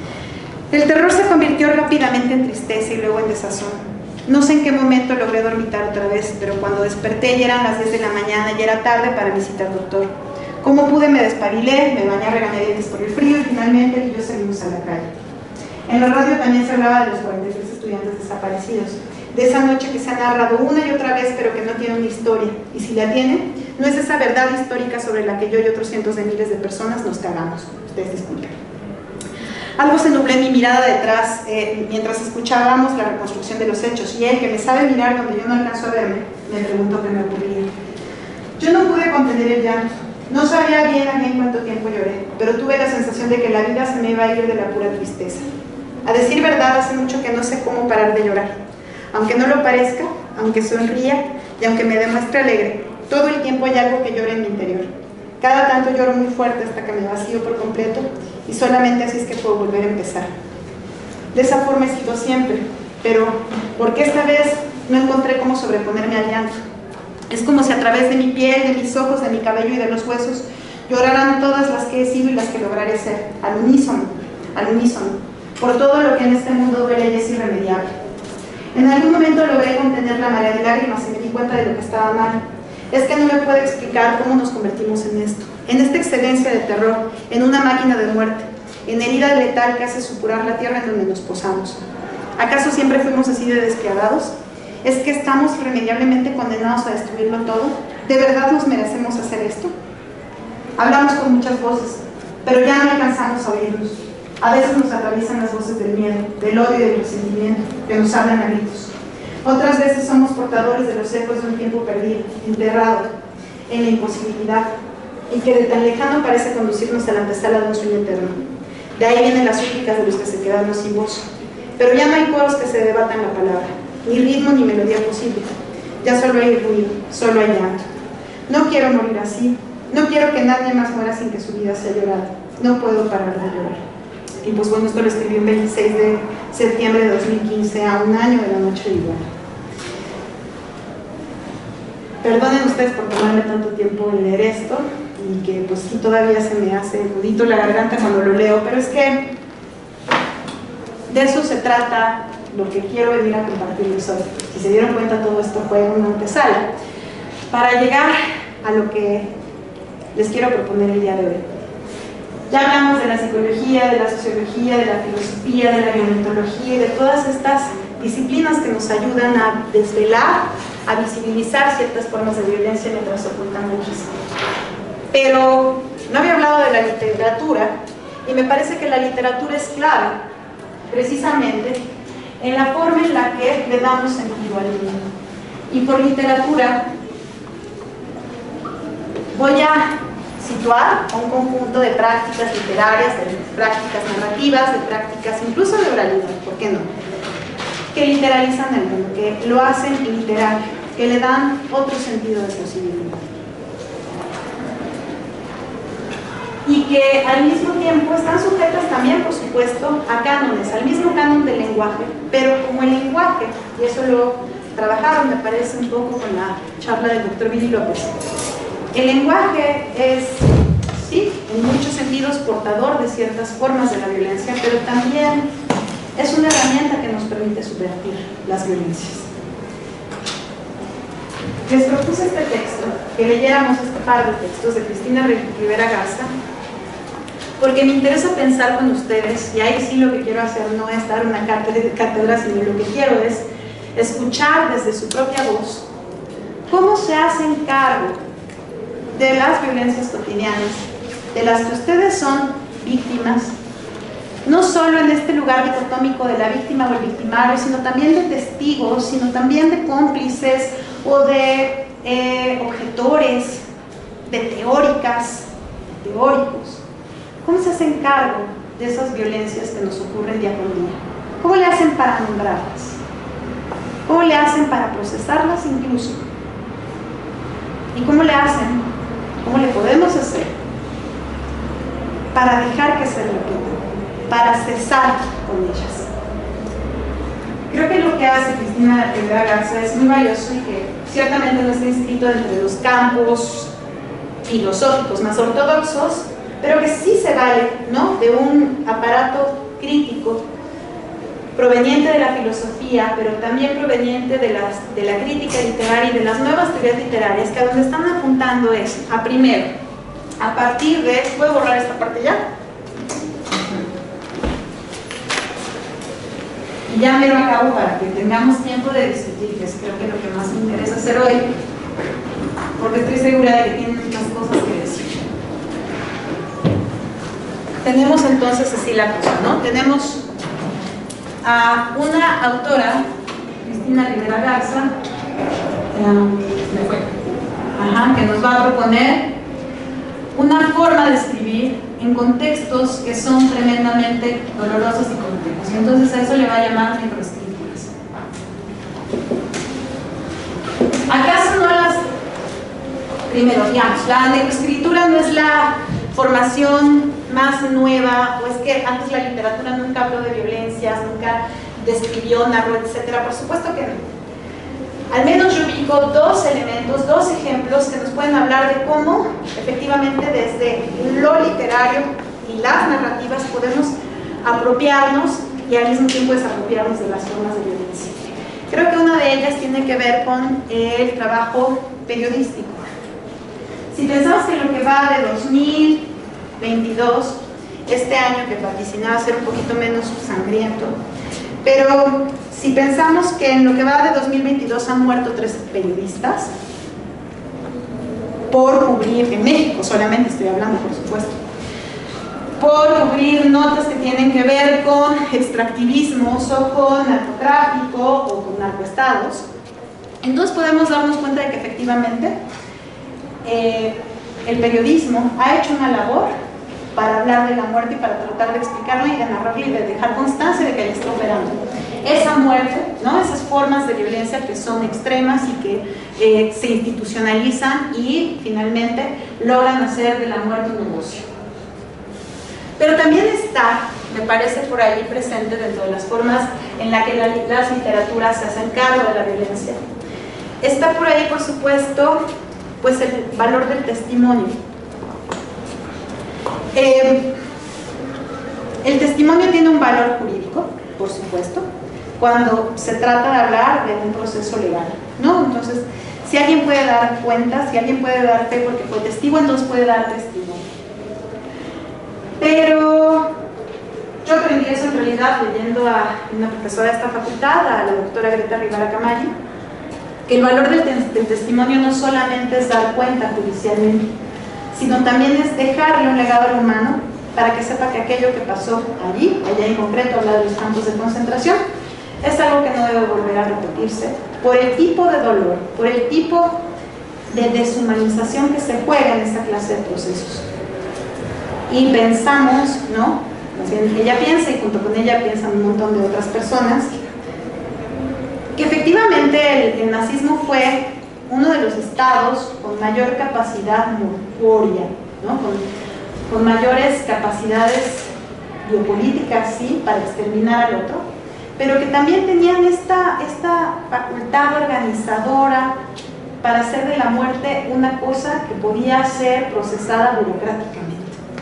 El terror se convirtió rápidamente en tristeza y luego en desazón. No sé en qué momento logré dormitar otra vez, pero cuando desperté ya eran las diez de la mañana y era tarde para visitar al doctor. Como pude me despabilé, me bañé a regañadientes por el frío y finalmente él y yo salimos a la calle. En la radio también se hablaba de los cuarenta y tres estudiantes desaparecidos, de esa noche que se ha narrado una y otra vez pero que no tiene una historia, y si la tiene, no es esa verdad histórica sobre la que yo y otros cientos de miles de personas nos cagamos. Ustedes disculpen. Algo se nubló en mi mirada detrás eh, mientras escuchábamos la reconstrucción de los hechos, y él, que me sabe mirar donde yo no alcanzo a verme, me preguntó qué me ocurría. Yo no pude contener el llanto. No sabía bien a bien cuánto tiempo lloré, pero tuve la sensación de que la vida se me iba a ir de la pura tristeza. A decir verdad, hace mucho que no sé cómo parar de llorar. Aunque no lo parezca, aunque sonría y aunque me demuestre alegre, todo el tiempo hay algo que llora en mi interior. Cada tanto lloro muy fuerte hasta que me vacío por completo y solamente así es que puedo volver a empezar. De esa forma he sido siempre, pero ¿por qué esta vez no encontré cómo sobreponerme al llanto? Es como si a través de mi piel, de mis ojos, de mi cabello y de los huesos lloraran todas las que he sido y las que lograré ser, al unísono, al unísono, por todo lo que en este mundo duele y es irremediable. En algún momento logré contener la marea de lágrimas y me di cuenta de lo que estaba mal. Es que no me puedo explicar cómo nos convertimos en esto, en esta excelencia de terror, en una máquina de muerte, en herida letal que hace supurar la tierra en donde nos posamos. ¿Acaso siempre fuimos así de despiadados? ¿Es que estamos irremediablemente condenados a destruirlo todo? ¿De verdad nos merecemos hacer esto? Hablamos con muchas voces, pero ya no alcanzamos a oírnos. A veces nos atraviesan las voces del miedo, del odio y del resentimiento, que nos hablan a gritos. Otras veces somos portadores de los ecos de un tiempo perdido, enterrado en la imposibilidad, y que de tan lejano parece conducirnos a la antesala de un sueño eterno. De ahí vienen las súplicas de los que se quedaron sin voz. Pero ya no hay coros que se debatan la palabra, ni ritmo ni melodía posible. Ya solo hay ruido, solo hay llanto. No quiero morir así, no quiero que nadie más muera sin que su vida sea llorada. No puedo parar de llorar. Y pues bueno, esto lo escribí el veintiséis de septiembre de dos mil quince, a un año de la noche de igual. Perdonen ustedes por tomarme tanto tiempo en leer esto, y que pues sí todavía se me hace nudito la garganta cuando lo leo, pero es que de eso se trata lo que quiero venir a compartirles hoy. Si se dieron cuenta, todo esto fue una antesala para llegar a lo que les quiero proponer el día de hoy. Ya hablamos de la psicología, de la sociología, de la filosofía, de la violentología y de todas estas disciplinas que nos ayudan a desvelar, a visibilizar ciertas formas de violencia mientras se ocultan muchísimo. Pero no había hablado de la literatura, y me parece que la literatura es clave, precisamente, en la forma en la que le damos sentido al mundo. Y por literatura voy a situar a un conjunto de prácticas literarias, de prácticas narrativas, de prácticas incluso de oralidad, ¿por qué no?, que literalizan el mundo, que lo hacen literario, que le dan otro sentido de posibilidad. Y que al mismo tiempo están sujetas también, por supuesto, a cánones, al mismo canon del lenguaje, pero como el lenguaje, y eso lo trabajaron, me parece, un poco con la charla del doctor Billy López, el lenguaje es, sí, en muchos sentidos portador de ciertas formas de la violencia, pero también es una herramienta que nos permite subvertir las violencias. Les propuse este texto, que leyéramos este par de textos de Cristina Rivera Garza, porque me interesa pensar con ustedes, y ahí sí lo que quiero hacer no es dar una cátedra, sino lo que quiero es escuchar desde su propia voz cómo se hacen cargo de las violencias cotidianas de las que ustedes son víctimas, no solo en este lugar dicotómico de la víctima o el victimario, sino también de testigos, sino también de cómplices o de eh, objetores, de teóricas, de teóricos. ¿Cómo se hacen cargo de esas violencias que nos ocurren día con día? ¿Cómo le hacen para nombrarlas? ¿Cómo le hacen para procesarlas incluso? ¿Y cómo le hacen? ¿Cómo le podemos hacer para dejar que se repitan? Para cesar con ellas. Creo que lo que hace Cristina Rivera Garza es muy valioso y que ciertamente no está inscrito entre los campos filosóficos más ortodoxos, pero que sí se vale, ¿no?, de un aparato crítico proveniente de la filosofía, pero también proveniente de, las, de la crítica literaria y de las nuevas teorías literarias, que a donde están apuntando es, a primero, a partir de, ¿puedo borrar esta parte ya? Y ya me lo acabo para que tengamos tiempo de discutir, que es creo que lo que más me interesa hacer hoy, porque estoy segura de que tienen muchas cosas que decir. Tenemos entonces así la cosa, ¿no? Tenemos a una autora, Cristina Rivera Garza, eh, ajá, que nos va a proponer una forma de escribir en contextos que son tremendamente dolorosos y complejos. Y entonces a eso le va a llamar microescrituras. ¿Acaso no las... Primero, digamos, la microescritura no es la formación más nueva, o es que antes la literatura nunca habló de violencias, nunca describió, narró, etcétera? Por supuesto que no. Al menos yo ubico dos elementos, dos ejemplos que nos pueden hablar de cómo efectivamente desde lo literario y las narrativas podemos apropiarnos y al mismo tiempo desapropiarnos de las formas de violencia. Creo que una de ellas tiene que ver con el trabajo periodístico. Si pensamos que lo que va de dos mil veintidós, este año que vaticinaba ser un poquito menos sangriento, pero si pensamos que en lo que va de dos mil veintidós han muerto tres periodistas por cubrir, en México solamente estoy hablando, por supuesto, por cubrir notas que tienen que ver con extractivismos o con narcotráfico o con narcoestados, entonces podemos darnos cuenta de que efectivamente eh, el periodismo ha hecho una labor para hablar de la muerte y para tratar de explicarla y de narrarla y de dejar constancia de que ella está operando. Esa muerte, ¿no?, esas formas de violencia que son extremas y que eh, se institucionalizan y finalmente logran hacer de la muerte un negocio. Pero también está, me parece por ahí presente dentro de las formas en las que la, las literaturas se hacen cargo de la violencia, está por ahí, por supuesto, pues el valor del testimonio. Eh, el testimonio tiene un valor jurídico, por supuesto, cuando se trata de hablar de un proceso legal, ¿no? Entonces, si alguien puede dar cuenta, si alguien puede dar fe porque fue testigo, entonces puede dar testimonio. Pero yo aprendí eso en realidad leyendo a una profesora de esta facultad, a la doctora Greta Rivera Camayo, que el valor del, te del testimonio no solamente es dar cuenta judicialmente, sino también es dejarle un legado al humano para que sepa que aquello que pasó allí, allá en concreto, habla de los campos de concentración, es algo que no debe volver a repetirse por el tipo de dolor, por el tipo de deshumanización que se juega en esta clase de procesos. Y pensamos, ¿no?, más bien ella piensa, y junto con ella piensan un montón de otras personas, que efectivamente el, el nazismo fue uno de los estados con mayor capacidad morforia, ¿no?, con, con mayores capacidades biopolíticas, sí, para exterminar al otro, pero que también tenían esta, esta facultad organizadora para hacer de la muerte una cosa que podía ser procesada burocráticamente.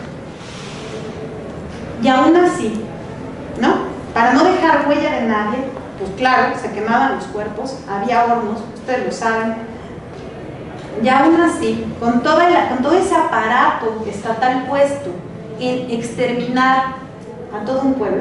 Y aún así, ¿no?, para no dejar huella de nadie, pues claro, se quemaban los cuerpos, había hornos, ustedes lo saben, y aún así, con, toda la, con todo ese aparato estatal puesto en exterminar a todo un pueblo,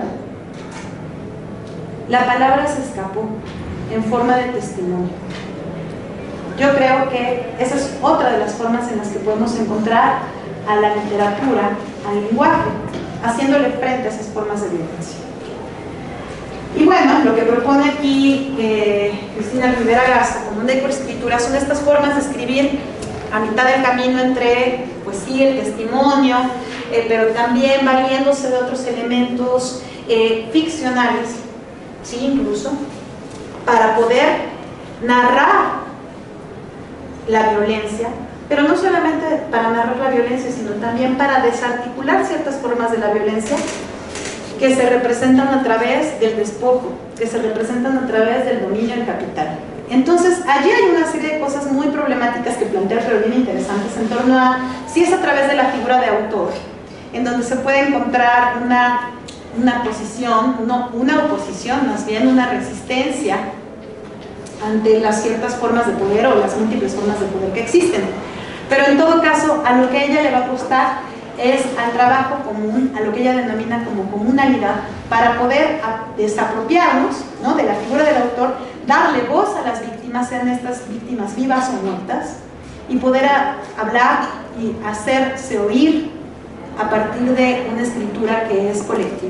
la palabra se escapó en forma de testimonio. Yo creo que esa es otra de las formas en las que podemos encontrar a la literatura, al lenguaje, haciéndole frente a esas formas de violencia. Y bueno, lo que propone aquí eh, Cristina Rivera Garza como una ecoescritura son estas formas de escribir a mitad del camino entre pues sí, el testimonio, eh, pero también valiéndose de otros elementos eh, ficcionales, sí, incluso, para poder narrar la violencia, pero no solamente para narrar la violencia, sino también para desarticular ciertas formas de la violencia que se representan a través del despojo, que se representan a través del dominio del capital. Entonces, allí hay una serie de cosas muy problemáticas que plantea, pero bien interesantes, en torno a si es a través de la figura de autor, en donde se puede encontrar una, una posición, no, una oposición, más bien una resistencia ante las ciertas formas de poder o las múltiples formas de poder que existen. Pero en todo caso, a lo que a ella le va a apostar es al trabajo común, a lo que ella denomina como comunalidad, para poder desapropiarnos, ¿no?, de la figura del autor, darle voz a las víctimas, sean estas víctimas vivas o muertas, y poder a, hablar y hacerse oír a partir de una escritura que es colectiva.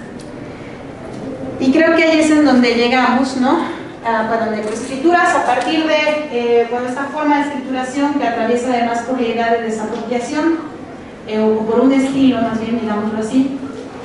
Y creo que ahí es en donde llegamos, ¿no?, a, bueno, de escrituras a partir de eh, bueno, esta forma de escrituración que atraviesa además por la idea de desapropiación, Eh, o por un estilo, más bien, digámoslo así,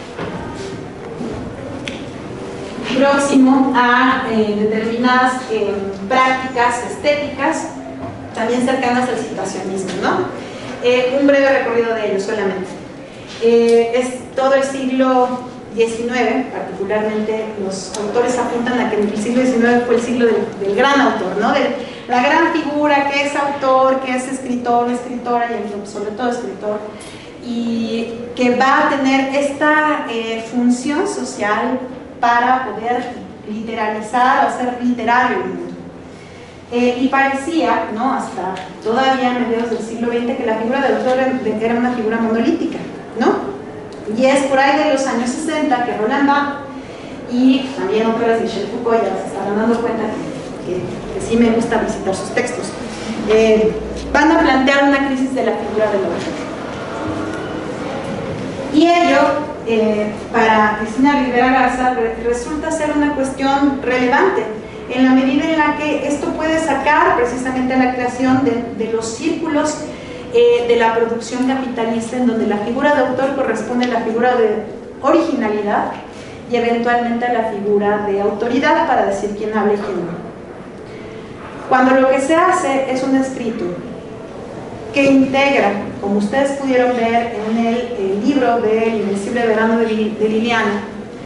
próximo a eh, determinadas eh, prácticas estéticas, también cercanas al situacionismo, ¿no? Eh, un breve recorrido de ello solamente. Eh, es todo el siglo diecinueve, particularmente los autores apuntan a que el siglo diecinueve fue el siglo del, del gran autor, ¿no? De la gran figura que es autor, que es escritor, escritora y sobre todo escritor, y que va a tener esta eh, función social para poder literalizar o hacer literario el mundo. Eh, y parecía, ¿no?, hasta todavía a mediados del siglo veinte, que la figura del autor era una figura monolítica, ¿no? Y es por ahí de los años sesenta que Roland Barthes y también autores de Michel Foucault ya se están dando cuenta que, que, que sí me gusta visitar sus textos, eh, van a plantear una crisis de la figura del autor. Y ello, eh, para Cristina Rivera Garza, re, resulta ser una cuestión relevante, en la medida en la que esto puede sacar precisamente a la creación de, de los círculos eh, de la producción capitalista, en donde la figura de autor corresponde a la figura de originalidad y eventualmente a la figura de autoridad para decir quién habla y quién no. Cuando lo que se hace es un escrito que integra, como ustedes pudieron ver en el, el libro de El Invencible Verano de, de Liliana,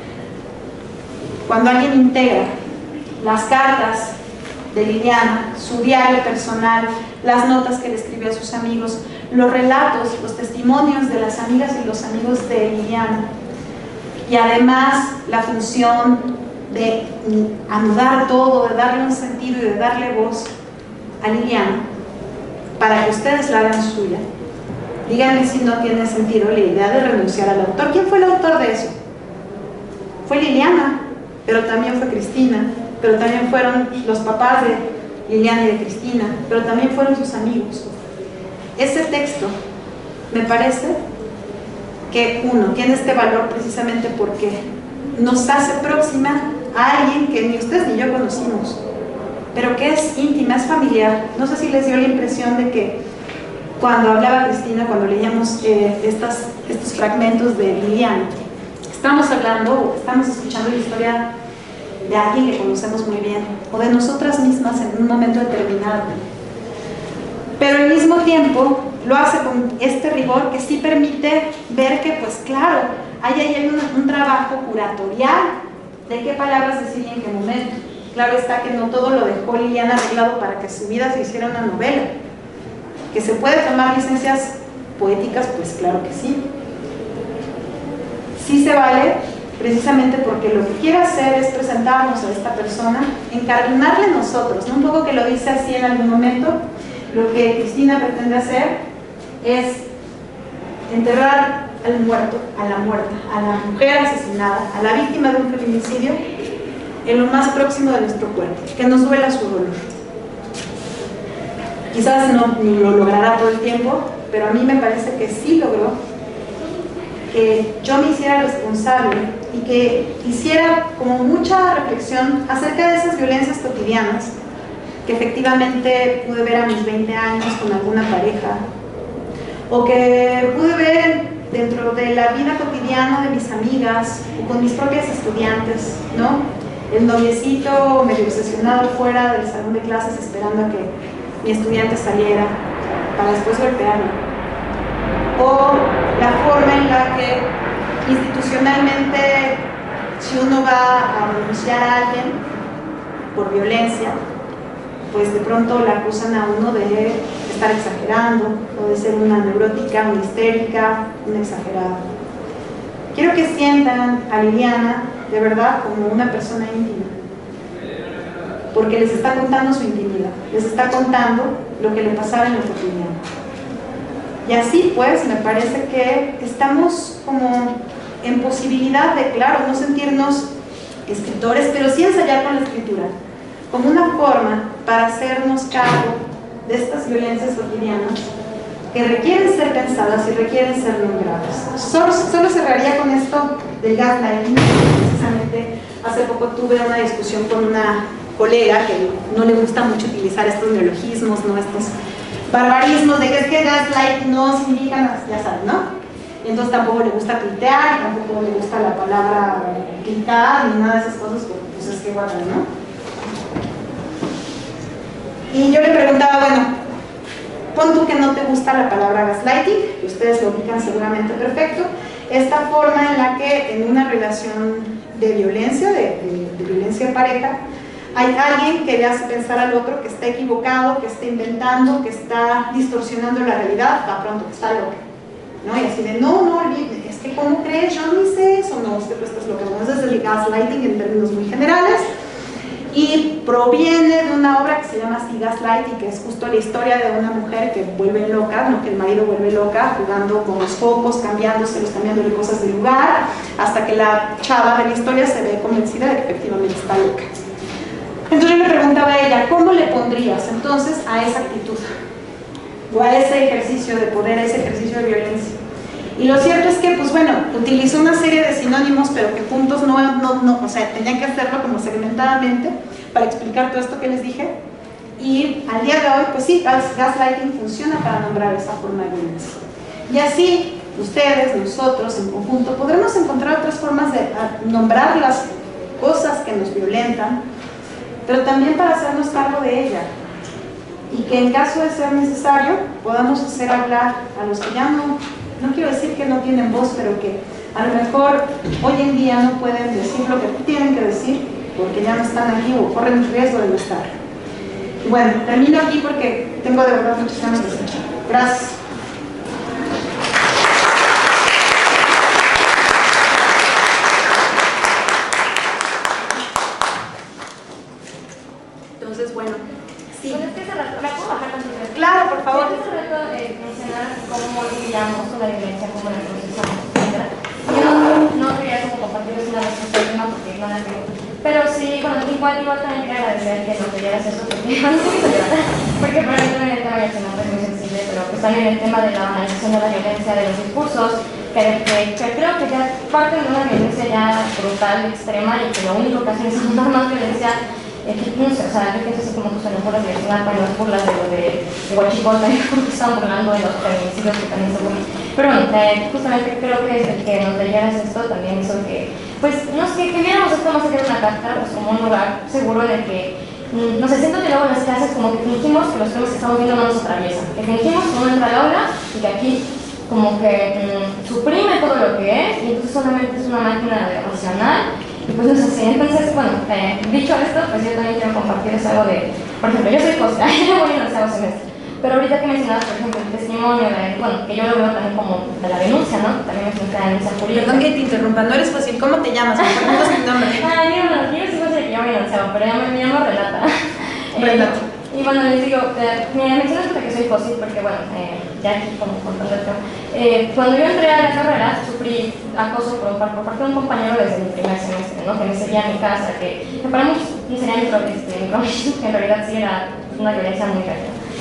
cuando alguien integra las cartas de Liliana, su diario personal, las notas que le escribió a sus amigos, los relatos, los testimonios de las amigas y los amigos de Liliana, y además la función de anudar todo, de darle un sentido y de darle voz a Liliana para que ustedes la hagan suya. Díganme si no tiene sentido la idea de renunciar al autor. ¿Quién fue el autor de eso? Fue Liliana, pero también fue Cristina, pero también fueron los papás de Liliana y de Cristina, pero también fueron sus amigos. Ese texto me parece que, uno, tiene este valor precisamente porque nos hace próxima a alguien que ni ustedes ni yo conocimos, pero que es íntima, es familiar. No sé si les dio la impresión de que cuando hablaba Cristina, cuando leíamos eh, estas, estos fragmentos de Liliana, estamos hablando, estamos escuchando la historia de alguien que conocemos muy bien, o de nosotras mismas en un momento determinado. Pero al mismo tiempo lo hace con este rigor que sí permite ver que, pues claro, hay ahí un, un trabajo curatorial de qué palabras decir y en qué momento. Claro está que no todo lo dejó Liliana arreglado para que su vida se hiciera una novela. ¿Que se puede tomar licencias poéticas? Pues claro que sí. Sí se vale, precisamente porque lo que quiere hacer es presentarnos a esta persona, encarnarle nosotros, ¿no? Un poco que lo dice así en algún momento. Lo que Cristina pretende hacer es enterrar al muerto, a la muerta, a la mujer asesinada, a la víctima de un feminicidio, en lo más próximo de nuestro cuerpo, que nos duela su dolor. Quizás no lo logrará todo el tiempo, pero a mí me parece que sí logró que yo me hiciera responsable y que hiciera como mucha reflexión acerca de esas violencias cotidianas que efectivamente pude ver a mis veinte años con alguna pareja, o que pude ver dentro de la vida cotidiana de mis amigas o con mis propias estudiantes, ¿no? El noviecito medio obsesionado fuera del salón de clases esperando a que mi estudiante saliera para después golpearlo, o la forma en la que institucionalmente, si uno va a denunciar a alguien por violencia, pues de pronto la acusan a uno de estar exagerando o de ser una neurótica, una histérica, una exagerada. Quiero que sientan a Liliana de verdad como una persona íntima, porque les está contando su intimidad, les está contando lo que le pasaba en lo cotidiano. Y así pues me parece que estamos como en posibilidad de, claro, no sentirnos escritores, pero sí ensayar con la escritura como una forma para hacernos cargo de estas violencias cotidianas que requieren ser pensadas y requieren ser nombradas. Solo, solo cerraría con esto del gaslighting. Precisamente hace poco tuve una discusión con una colega que no le gusta mucho utilizar estos neologismos, ¿no? Estos barbarismos de que es que gaslight no significa, ya saben, ¿no? Y entonces tampoco le gusta tuitear, y tampoco le gusta la palabra gritar, ni nada de esas cosas, porque pues es que guardan, ¿no? Y yo le preguntaba, bueno, pon tú que no te gusta la palabra gaslighting, que ustedes lo ubican seguramente perfecto, esta forma en la que en una relación de violencia, de, de, de violencia en pareja, hay alguien que le hace pensar al otro que está equivocado, que está inventando, que está distorsionando la realidad, va pronto, que está loco, ¿no? Y así de, no, no, es que ¿cómo crees? Yo no hice eso, no, es que tú estás loco. Entonces es el gaslighting en términos muy generales, y proviene de una obra que se llama así, Gaslighting, que es justo la historia de una mujer que vuelve loca, ¿no? Que el marido vuelve loca, jugando con los focos, cambiándoselos, cambiándole cosas de lugar, hasta que la chava de la historia se ve convencida de que efectivamente está loca. Entonces yo le preguntaba a ella, ¿cómo le pondrías entonces a esa actitud? O a ese ejercicio de poder, a ese ejercicio de violencia. Y lo cierto es que, pues bueno, utilizó una serie de sinónimos, pero que juntos no, no, no, o sea, tenían que hacerlo como segmentadamente para explicar todo esto que les dije. Y al día de hoy, pues sí, gas, gaslighting funciona para nombrar esa forma de violencia. Y así, ustedes, nosotros, en conjunto, podremos encontrar otras formas de nombrar las cosas que nos violentan, pero también para hacernos cargo de ella. Y que en caso de ser necesario, podamos hacer hablar a los que ya no... no quiero decir que no tienen voz, pero que a lo mejor hoy en día no pueden decir lo que tienen que decir porque ya no están aquí o corren el riesgo de no estar. Y bueno, termino aquí porque tengo de verdad muchas ganas de escuchar. Gracias. Entonces, bueno, sí. Bueno, es que hace rato, ¿me puedo bajar tantito? Claro, por favor. Hace rato eh, mencionar cómo lidiamos con la violencia, cómo la procesamos, etcétera. Yo no quería como compartirles una respuesta ¿no? porque no la veo. Pero sí, bueno, igual, igual también quería agradecer que nos leyeras eso porque no sé qué llorar. Porque para mí también el tema de no es muy sensible, pero pues también el tema de la banalización de la violencia, de los discursos, que, que, que creo que ya parten de una violencia ya brutal, extrema, y que lo único que hacen es dar más violencia. Eh, que, no sé, o sea, yo pienso así como que son burlas de Ayotzinapa y las burlas de lo de, de Huachicol, también porque estaban burlando de los feminicidios que también se burlan. Pero bueno, eh, justamente creo que desde que nos leyeras esto también hizo que, pues, no sé, que viéramos esto más allá de una carta, pues como un lugar seguro de que, mm, no sé, siento que luego en las clases como que fingimos que los temas que estamos viendo no nos atraviesan, que fingimos que uno entra al aula y que aquí como que mm, suprime todo lo que es y entonces solamente es una máquina de racional. Y pues no sé si, entonces, bueno, eh, dicho esto, pues yo también quiero compartirles algo de, por ejemplo, yo soy costa, yo voy en el onceavo semestre, pero ahorita que mencionabas, por ejemplo, el testimonio, de, bueno, que yo lo veo también como de la denuncia, ¿no? También me siento la denuncia jurídica. Perdón que te interrumpa, no eres fácil, ¿cómo te llamas? ¿Me preguntas mi nombre? Ay, digo, no, yo sí sé que yo voy en el onceavo, pero yo me, me llamo Renata. Renata. Eh, y bueno, les digo, eh, me mencionas que soy fósil porque, bueno, eh, ya aquí como contando el tema. Eh, cuando yo entré a la carrera, sufrí acoso por, por parte de un compañero desde mi primer semestre, ¿no? Que me seguía a mi casa, que, que para muchos sería micro, este, micro, que en realidad sí era una violencia muy grande.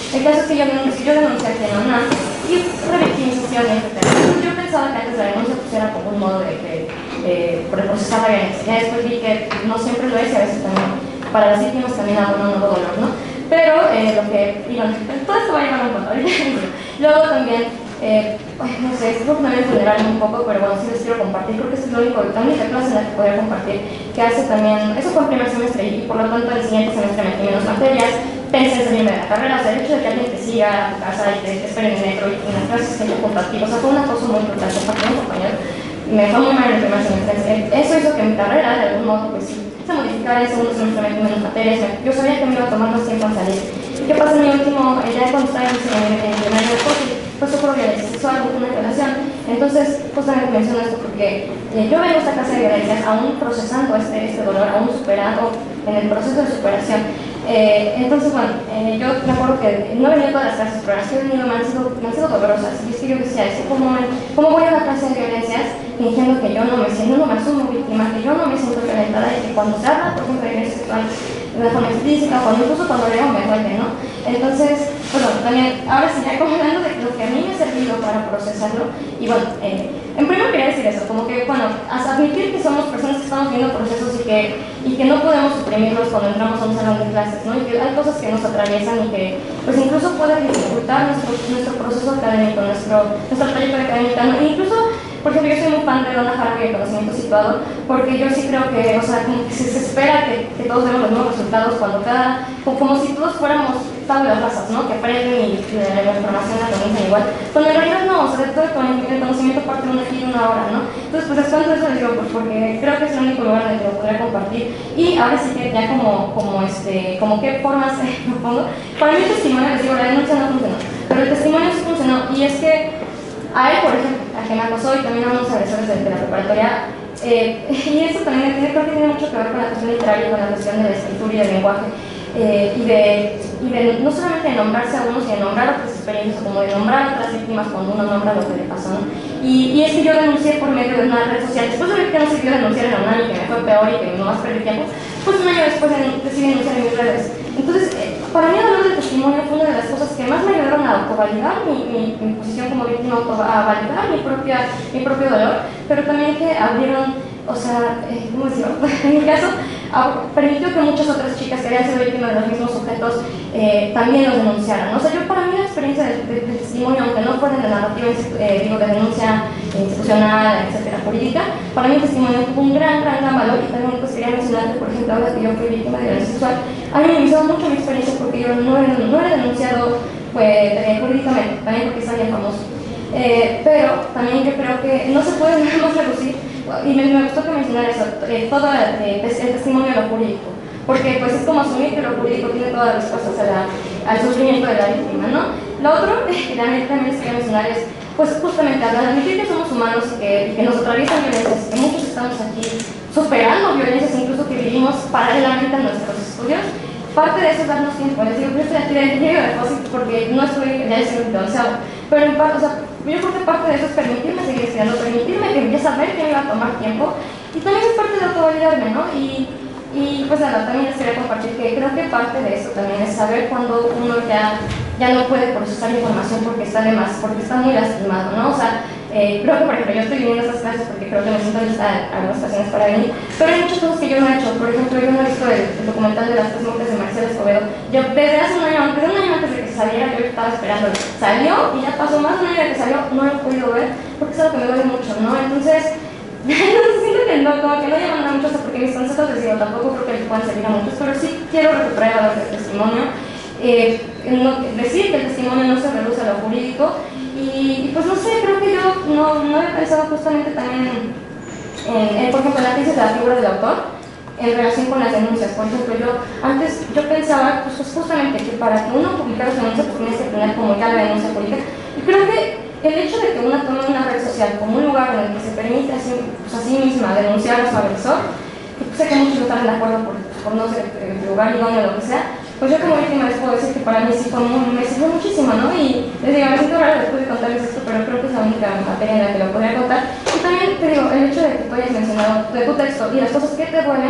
El caso es que yo, yo denuncié aquí en la UNAM y revictimización, etcétera. Entonces yo pensaba que antes la denuncia pues era como un modo de, de, de, de procesar la violencia. Ya después vi que no siempre lo es y a veces también para las víctimas también hago un nuevo dolor, ¿no? Pero eh, lo que, y bueno, todo esto va a llevar a un punto. Luego también, eh, no sé, creo que también vulnerarme un poco, pero bueno, sí les quiero compartir. Creo que esta es la única, la única clase en la que podría compartir, que hace también, eso fue el primer semestre y por lo tanto el siguiente semestre metí menos materias. Pensé en salirme de la carrera, o sea, el hecho de que alguien te siga a tu casa y te espere en el metro y en las clases que yo compartí, o sea, fue una cosa muy importante para un compañero. Me fue muy mal en el primer semestre. Eso hizo que mi carrera, de algún modo, pues sí, se modificara. En segundo semestre metí menos materias. Yo sabía que me iba a tomar más tiempo en salir. ¿Y qué pasa en mi último, ya cuando estaba en el primer año de coche? Pues sufro violencia sexual, una violación. Entonces, justamente menciono esto porque eh, yo vengo a esta clase de violencias aún procesando este, este dolor, aún superando en el proceso de superación. Eh, entonces, bueno, eh, yo me acuerdo que no he venido a todas las clases, pero las que he venido me han sido, me han sido dolorosas. Y es que yo decía, es ¿cómo, ¿cómo voy a la clase de violencias fingiendo que yo no me siento, no me asumo víctima, que yo no me siento violentada y que cuando se habla, por ejemplo, de violencia sexual de forma explícita o cuando incluso cuando leo me duele, ¿no? Entonces, bueno, también, ahora sí, ya como hablando de lo que a mí me ha servido para procesarlo, y bueno, eh, en primer quería decir eso, como que, bueno, admitir que somos personas que estamos viviendo procesos y que, y que no podemos suprimirlos cuando entramos a un salón de clases, ¿no? Y que hay cosas que nos atraviesan y que, pues incluso pueden dificultar nuestro, nuestro proceso académico, nuestro, nuestra trayectoria académica, ¿no? E incluso, por ejemplo, yo soy muy fan de Donna Haraway, el conocimiento situado, porque yo sí creo que, o sea, como que se, se espera que, que todos demos los mismos resultados cuando cada, como, como si todos fuéramos tablas rasas, ¿no? Que aprenden y la, la información la comienzan igual. Cuando en realidad no, o sea, todo el conocimiento parte de una aquí y una hora, ¿no? Entonces, pues, ¿cuánto eso les digo? Pues porque creo que es el único lugar en el que lo podría compartir. Y ahora sí que ya como, como, este, como qué formas eh, lo pongo. Para mí el testimonio, les digo, la denuncia no funcionó, pero el testimonio sí funcionó. Y es que a él, por ejemplo, a quien me acosó y también a unos agresores de, de la preparatoria, eh, y eso también tiene, creo que tiene mucho que ver con la cuestión literaria y con la cuestión de la escritura y del lenguaje, eh, y, de, y de no solamente de nombrarse a uno, sino de nombrar otras experiencias, como de nombrar a otras víctimas cuando uno nombra lo que le pasó, ¿no? Y, y es que yo denuncié por medio de una red social, después de ver que no sirvió denunciar en la UNAM y que me fue peor y que nomás perdí tiempo, pues un año después decidí denunciar en mis redes. Entonces, eh, para mí hablar del testimonio fue una de las cosas que más me ayudaron a autovalidar mi, mi, mi posición como víctima, a validar mi, propia, mi propio dolor, pero también que abrieron, o sea, eh, ¿cómo decirlo? En mi caso, permitió que muchas otras chicas que habían sido víctimas de los mismos sujetos eh, también los denunciaran. O sea, yo para mí la experiencia del de, de testimonio, aunque no fuera de narrativa, eh, digo, de denuncia institucional, etcétera, jurídica, para mí el testimonio tuvo un gran, gran, gran valor. Y también pues quería mencionar que, por ejemplo, ahora que yo fui víctima de violencia sexual, a mí me minimizó mucho mi experiencia porque yo no era, no era denunciado pues, eh, jurídicamente, también porque soy bien famoso. Eh, pero también yo creo que no se puede nada más reducir, y me, me gustó que mencionara eso, eh, todo eh, el testimonio de lo jurídico, porque pues es como asumir que lo jurídico tiene todas las respuestas a la, al sufrimiento de la víctima, ¿no? Lo otro que también, también quería mencionar es, pues justamente hablar, admitir que somos humanos y que, y que nos atraviesan violencias, que muchos estamos aquí superando violencias incluso que vivimos paralelamente a nuestros estudios. Parte de eso es darnos tiempo. Les digo, yo estoy aquí de llego de depósito porque no estoy ya diciendo demasiado, pero en parte, o sea, yo creo que parte de eso es permitirme seguir estudiando, permitirme que empiece a ver que me va a tomar tiempo, y también es parte de autovalidarme, ¿no? Y, y pues nada, también les quería compartir que creo que parte de eso también es saber cuando uno ya, ya no puede procesar información porque está de más, porque está muy lastimado, ¿no? O sea, Eh, creo que, por ejemplo, yo estoy viniendo a estas clases porque creo que me siento lista a algunas ocasiones para venir, pero hay muchas cosas que yo no he hecho. Por ejemplo, yo no he visto el, el documental de las tres muertes de Marcela Escobedo. Yo, desde hace un año, desde un año antes de que saliera, yo estaba esperando. Salió y ya pasó más de un año de que salió, no lo he podido ver porque es algo que me duele mucho, ¿no? Entonces, no siento que no, como que no llaman a muchos porque mis conceptos les digo, tampoco creo que les puedan servir a muchos, pero sí quiero recuperar el valor del testimonio. Eh, no, decir que el testimonio no se reduce a lo jurídico. Y, y pues no sé, creo que yo no, no he pensado justamente también en, en, en, por ejemplo, en la crisis de la figura del autor en relación con las denuncias. Por ejemplo, yo antes yo pensaba pues, justamente que para que uno publicara su denuncia pues tienes que tener como ya la denuncia pública. Y creo que el hecho de que uno tome una red social como un lugar en el que se permite a sí, pues, a sí misma denunciar a su agresor, que pues, sé que muchos no están de acuerdo por, por no ser el lugar idóneo o lo que sea, pues yo como víctima les puedo decir que para mí sí fue muy, me sirvió muchísimo, ¿no? Y les digo, me siento raro después de contarles esto, pero creo que es la única materia en la que lo podría contar. Y también te digo, el hecho de que tú hayas mencionado de tu texto y las cosas que te duelen,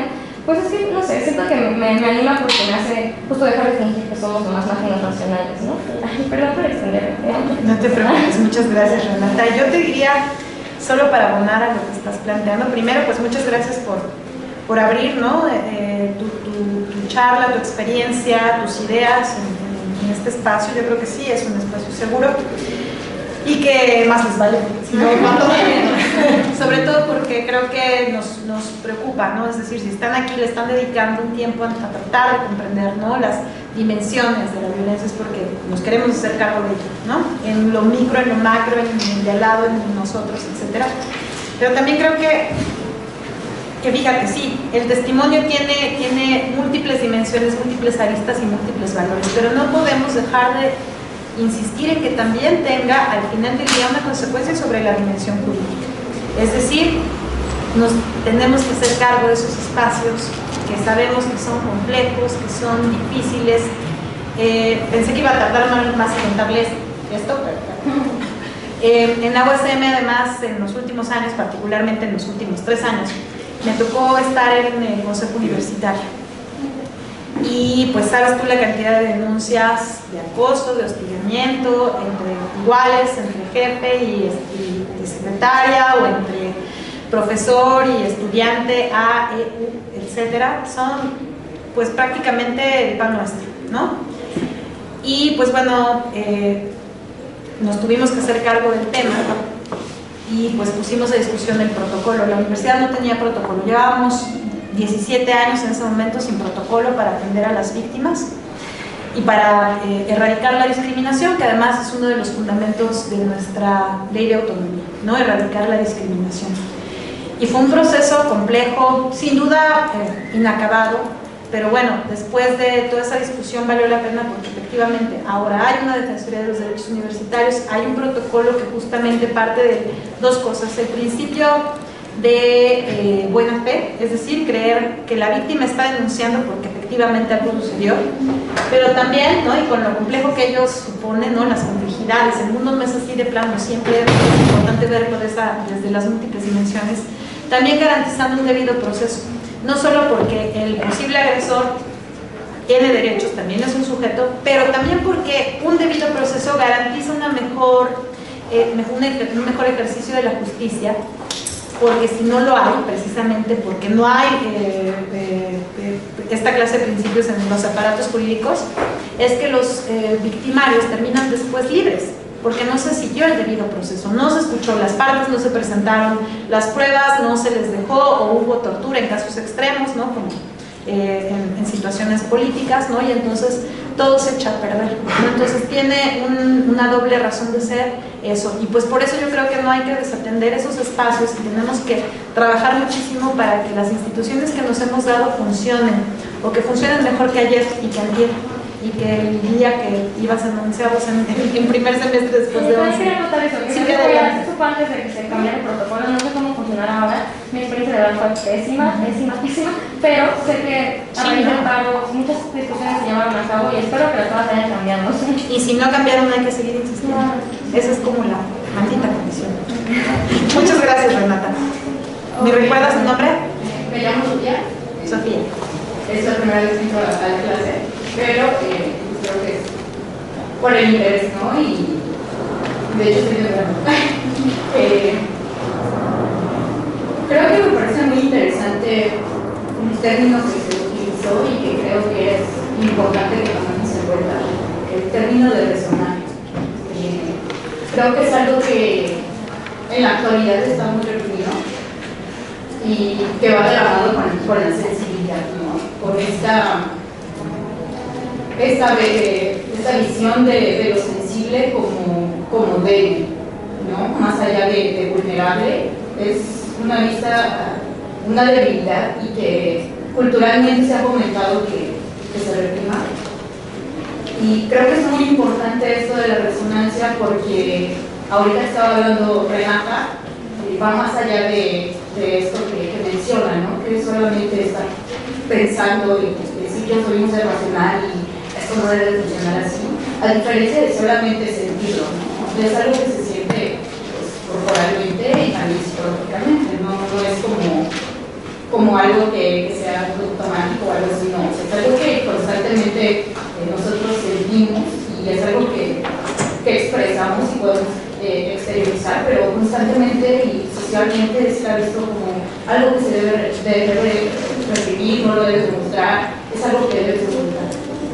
Pues es que, no sé, siento que me, me, me anima porque me hace justo dejar de fingir que somos más máquinas racionales, ¿no? Ay, perdón por extenderme. No te preocupes, muchas gracias, Renata. Yo te diría, solo para abonar a lo que estás planteando, primero, pues muchas gracias por, por abrir, ¿no? Eh, tu, tu, tu charla, tu experiencia, tus ideas en, en este espacio. Yo creo que sí, es un espacio seguro. Y que más les vale, si no, cuando sobre todo porque creo que nos, nos preocupa, ¿no? Es decir, si están aquí, le están dedicando un tiempo a, a tratar de comprender, ¿no?, las dimensiones de la violencia, es porque nos queremos hacer cargo de ello, ¿no? En lo micro, en lo macro, en el de al lado, en nosotros, etcétera. Pero también creo que, que fíjate, sí, el testimonio tiene, tiene múltiples dimensiones, múltiples aristas y múltiples valores, pero no podemos dejar de insistir en que también tenga al final del día una consecuencia sobre la dimensión jurídica. Es decir, nos tenemos que hacer cargo de esos espacios que sabemos que son complejos, que son difíciles. Eh, pensé que iba a tardar más, más en contarles esto, pero eh, en la U S M, además, en los últimos años, particularmente en los últimos tres años, me tocó estar en el Consejo Universitario. Y pues sabes tú la cantidad de denuncias de acoso, de hostigamiento entre iguales, entre jefe y, y, y secretaria, o entre profesor y estudiante, A, E, U, etcétera, son pues prácticamente el pan nuestro, ¿no? Y pues bueno, eh, nos tuvimos que hacer cargo del tema, ¿no? Y pues pusimos a discusión el protocolo. La universidad no tenía protocolo, llevábamos diecisiete años en ese momento sin protocolo para atender a las víctimas y para eh, erradicar la discriminación, que además es uno de los fundamentos de nuestra ley de autonomía, ¿no? Erradicar la discriminación. Y fue un proceso complejo, sin duda eh, inacabado, pero bueno, después de toda esa discusión valió la pena porque efectivamente ahora hay una Defensoría de los Derechos Universitarios, hay un protocolo que justamente parte de dos cosas: el principio de eh, buena fe, es decir, creer que la víctima está denunciando porque efectivamente algo sucedió, pero también, ¿no?, y con lo complejo que ellos suponen, ¿no?, las complejidades, el mundo no es así de plano, siempre es importante verlo de esa, desde las múltiples dimensiones, también garantizando un debido proceso, no solo porque el posible agresor tiene derechos, también es un sujeto, pero también porque un debido proceso garantiza una mejor, eh, un mejor ejercicio de la justicia, porque si no lo hay, precisamente porque no hay eh, eh, eh, esta clase de principios en los aparatos jurídicos, es que los eh, victimarios terminan después libres, porque no se siguió el debido proceso, no se escuchó, las partes no se presentaron, las pruebas no se les dejó, o hubo tortura en casos extremos, ¿no?, como eh, en, en situaciones políticas, ¿no?, y entonces todo se echa a perder, ¿no? Entonces tiene un, una doble razón de ser eso, y pues por eso yo creo que no hay que desatender esos espacios y tenemos que trabajar muchísimo para que las instituciones que nos hemos dado funcionen, o que funcionen mejor que ayer y que ayer, y que el día que ibas a anunciarlos en, en, en primer semestre después de once. Sí, quería contar eso, que sí, sí, eso fue antes de que se cambiara el protocolo, no sé cómo funcionará ahora, mi experiencia de verdad fue pésima, pésima, pésima, pero sé que a raíz del paro muchas discusiones se llevaron a cabo y espero que las cosas vayan cambiando. Y si no cambiaron hay que seguir insistiendo, esa es como la maldita condición. Muchas gracias, Renata. ¿Me okay. recuerdas tu nombre? Me llamo Sofía. Sofía. Es la primera vez que entro a la clase, pero eh, creo que es por el interés, ¿no? Y de hecho estoy llorando. eh, creo que me parece muy interesante un término que se utilizó y que creo que es importante que tomemos en cuenta, el término de resonar. Eh, creo que es algo que en la actualidad está muy reprimido y que va de la mano con, con la sensibilidad, ¿no? Con esta, esta, esta visión de, de lo sensible como, como débil, ¿no? Más allá de, de vulnerable, es una vista, una debilidad, y que culturalmente se ha comentado que, que se reprima. Y creo que es muy importante esto de la resonancia, porque ahorita estaba hablando Renata, va más allá de, de esto que, que menciona, ¿no? Que solamente está pensando y decir yo soy un ser racional y esto no debe funcionar así, a diferencia de solamente sentirlo, ¿no? Es algo que se siente pues, corporalmente y también psicológicamente, ¿no? No es como como algo que, que sea automático o algo así, no, o sea, es algo que constantemente eh, nosotros sentimos y es algo que, que expresamos y podemos eh, exteriorizar, pero constantemente y socialmente está visto como algo que se debe, debe reprimir, no lo debes demostrar, es algo que debes ocultar.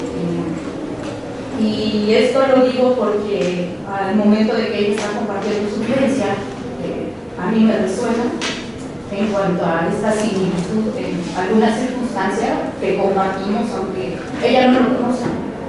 Y esto lo digo porque al momento de que ella está compartiendo su vivencia, eh, a mí me resuena en cuanto a esta similitud en alguna circunstancia que compartimos, aunque ella no lo conoce.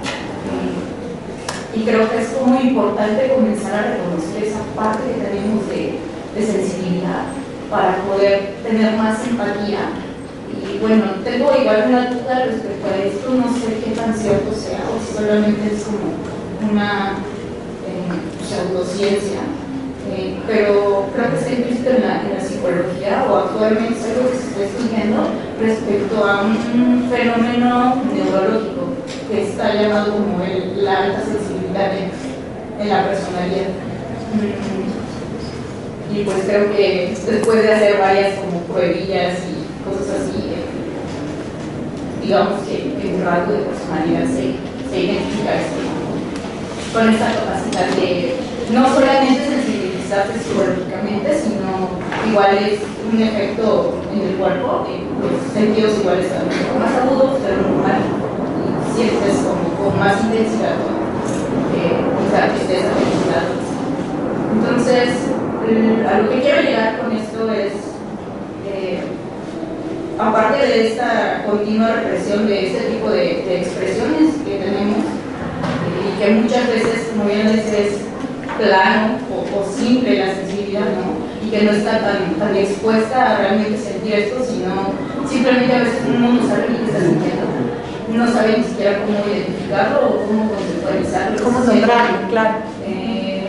Y creo que es como importante comenzar a reconocer esa parte que tenemos de, de sensibilidad para poder tener más empatía. Y bueno, tengo igual una duda respecto a esto, no sé qué tan cierto sea o si solamente es como una eh, pseudociencia. Eh, pero creo que está implícito en la, en la psicología o actualmente es algo que se está estudiando respecto a un fenómeno neurológico que está llamado como el, la alta sensibilidad en, en la personalidad. Mm. Y pues creo que después de hacer varias como pruebillas y cosas así, eh, digamos que, que un rasgo de personalidad se, se identifica esto, ¿no? Con esta capacidad de no solamente sensibilizarse psicológicamente, sino igual es un efecto en el cuerpo, en los sentidos iguales están un poco más agudos, pero normal, y sientes como con más intensidad, ¿no? eh, quizá tristeza, felicidad. Entonces, a lo que quiero llegar con esto es, eh, aparte de esta continua represión de este tipo de, de expresiones que tenemos, eh, y que muchas veces, como bien dices, plano o, o simple la sensibilidad, ¿no? Y que no está tan, tan expuesta a realmente sentir esto, sino simplemente a veces uno no sabe ni qué está sintiendo, no sabe ni siquiera cómo identificarlo o cómo conceptualizarlo. ¿Cómo nombrarlo? Claro. Eh,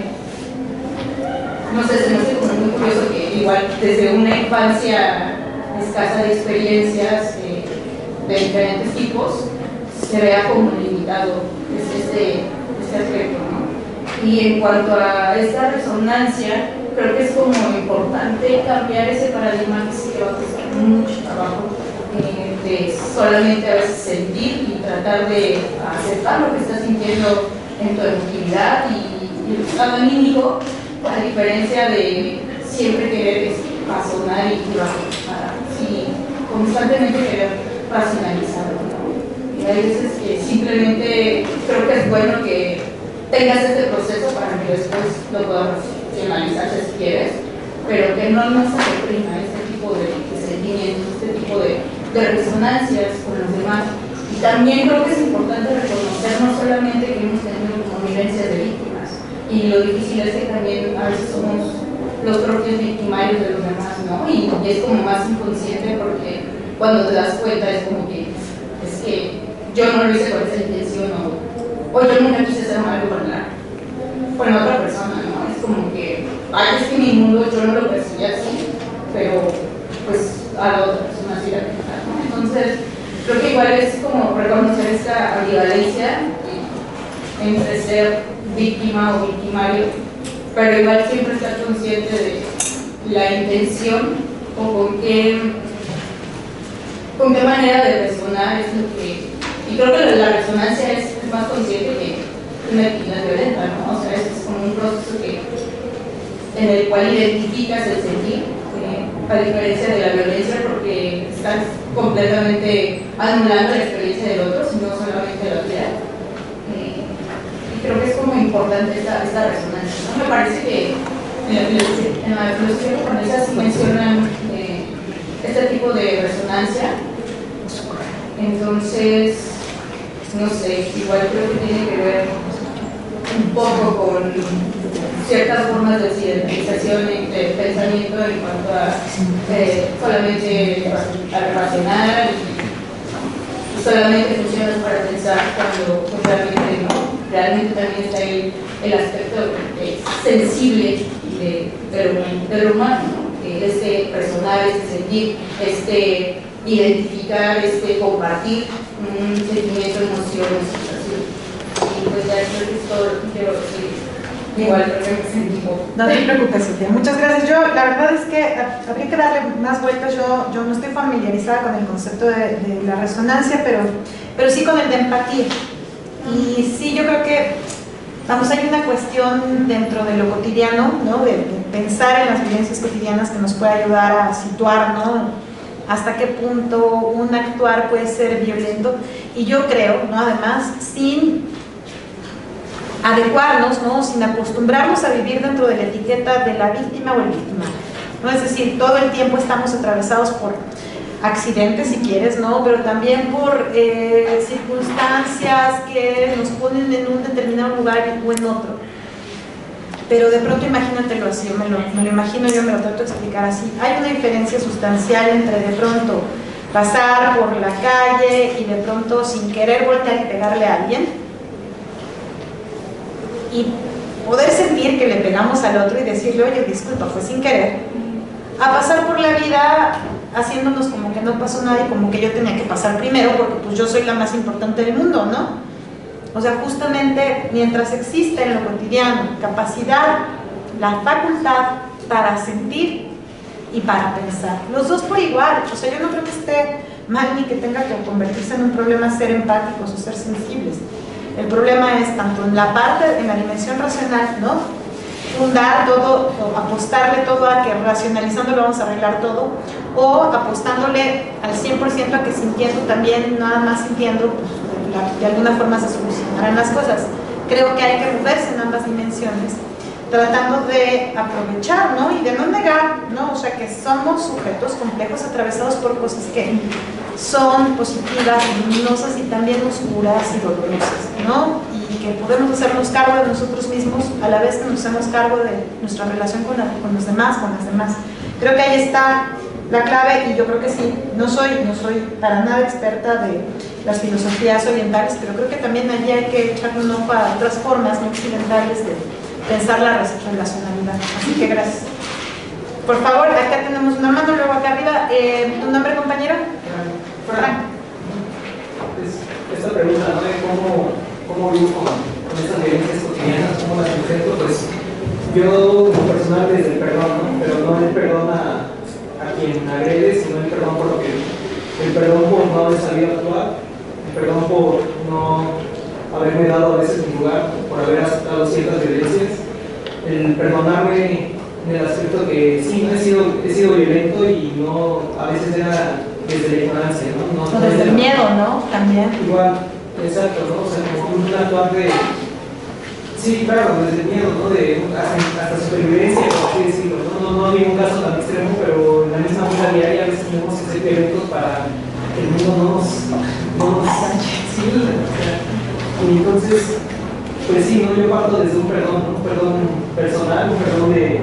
no sé, se me hace como muy curioso que igual desde una infancia escasa de experiencias eh, de diferentes tipos se vea como limitado este, este aspecto, ¿no? Y en cuanto a esta resonancia, creo que es como importante cambiar ese paradigma que sí que va a costar mucho trabajo, eh, de solamente a veces sentir y tratar de aceptar lo que estás sintiendo en tu emotividad y, y el estado anímico, a diferencia de siempre querer razonar y sí, constantemente querer racionalizarlo, ¿no? Y hay veces que simplemente creo que es bueno que tengas este proceso para que después lo puedas racionalizar si quieres, pero que no nos reprima este tipo de, de sentimientos, este tipo de, de resonancias con los demás. Y también creo que es importante reconocer no solamente que hemos tenido como vivencias de víctimas, y lo difícil es que también a veces somos los propios victimarios de los demás, ¿no? Y, y es como más inconsciente porque cuando te das cuenta es como que es que yo no lo hice con esa intención o, o yo nunca quise ser malo con la, con la otra persona, ¿no? Es como que, ay, es que mi mundo yo no lo percibí así, pero pues a la otra persona sí la afecta, ¿no? Entonces, creo que igual es como reconocer esta ambivalencia entre ser víctima o victimario, pero igual siempre estar consciente de la intención o con qué, con qué manera de resonar es lo que, y creo que la resonancia es más consciente que una actividad violenta, ¿no? O sea, es como un proceso que, en el cual identificas el sentir, eh, a diferencia de la violencia, porque estás completamente anulando la experiencia del otro, sino solamente la tuya. Creo que es como importante esta, esta resonancia, ¿no? Me parece que en la filosofía, en la filosofía japonesa sí mencionan eh, este tipo de resonancia. Entonces, no sé, igual creo que tiene que ver un poco con ciertas formas de occidentalización del pensamiento en cuanto a eh, solamente a racional y solamente funcionas para pensar cuando pues, realmente no. Realmente también está el, el aspecto eh, sensible de, de, lo, de lo humano, ¿no? Eh, este personal, este sentir, este identificar, este compartir un sentimiento, emoción, situación. Y pues ya creo que es todo lo que quiero decir Igual, perfecto. No te preocupes, Sofía. Muchas gracias. Yo, la verdad es que habría que darle más vueltas. Yo, yo no estoy familiarizada con el concepto de, de la resonancia, pero, pero sí con el de empatía. Y sí, yo creo que, vamos, hay una cuestión dentro de lo cotidiano, ¿no? De, de pensar en las vivencias cotidianas que nos puede ayudar a situar, ¿no? Hasta qué punto un actuar puede ser violento. Y yo creo, ¿no? Además, sin adecuarnos, ¿no? Sin acostumbrarnos a vivir dentro de la etiqueta de la víctima o el victimario, ¿no? Es decir, todo el tiempo estamos atravesados por accidentes, si quieres, ¿no? Pero también por eh, circunstancias que nos ponen en un determinado lugar o en otro. Pero de pronto imagínatelo así, yo me lo, me lo imagino, yo me lo trato de explicar así. Hay una diferencia sustancial entre de pronto pasar por la calle y de pronto sin querer voltear y pegarle a alguien, y poder sentir que le pegamos al otro y decirle, oye, disculpa, fue sin querer, a pasar por la vida haciéndonos como que no pasó nada y como que yo tenía que pasar primero porque pues yo soy la más importante del mundo, ¿no? O sea, justamente mientras existe en lo cotidiano capacidad, la facultad para sentir y para pensar, los dos por igual, o sea, yo no creo que esté mal ni que tenga que convertirse en un problema ser empáticos o ser sensibles. El problema es tanto en la parte, en la dimensión racional, ¿no? Fundar todo, o apostarle todo a que racionalizando lo vamos a arreglar todo, o apostándole al cien por ciento a que sintiendo también, nada más sintiendo, pues, de alguna forma se solucionarán las cosas. Creo que hay que moverse en ambas dimensiones, tratando de aprovechar, ¿no? Y de no negar, ¿no? O sea, que somos sujetos complejos atravesados por cosas que son positivas, luminosas y también oscuras y dolorosas, ¿no? Y que podemos hacernos cargo de nosotros mismos a la vez que nos hacemos cargo de nuestra relación con, la, con los demás, con las demás. Creo que ahí está la clave y yo creo que sí, no soy, no soy para nada experta de las filosofías orientales, pero creo que también allí hay que echarle un ojo a otras formas no occidentales de pensar la relacionalidad. Así que gracias. Por favor, acá tenemos una mano, luego acá arriba. Eh, ¿Tu nombre, compañero? Frank. Esta pregunta, ¿no? De cómo, cómo vivo con, con estas violencias cotidianas, cómo las enfrento, pues yo, en personal, desde el perdón, ¿no? Pero no el perdón a, a quien agrede, sino el perdón por lo que. El perdón por no haber sabido actuar, el perdón por no haberme dado a veces mi lugar, por haber aceptado ciertas violencias, el perdonarme en el aspecto que sí, no he sido, he sido violento y no, a veces era desde la ignorancia, ¿no? no o desde el miedo, ¿no? También. Igual, exacto, ¿no? O sea, como un actuar de. Sí, claro, desde el miedo, ¿no? De hasta, hasta supervivencia, por así decirlo, ¿no? No, no hay un caso tan extremo, pero en la misma vida diaria a veces tenemos que ser violentos para que el mundo no nos. No nos sí, o sea, y entonces, pues sí, ¿no? Yo parto desde un perdón, un perdón personal, un perdón de,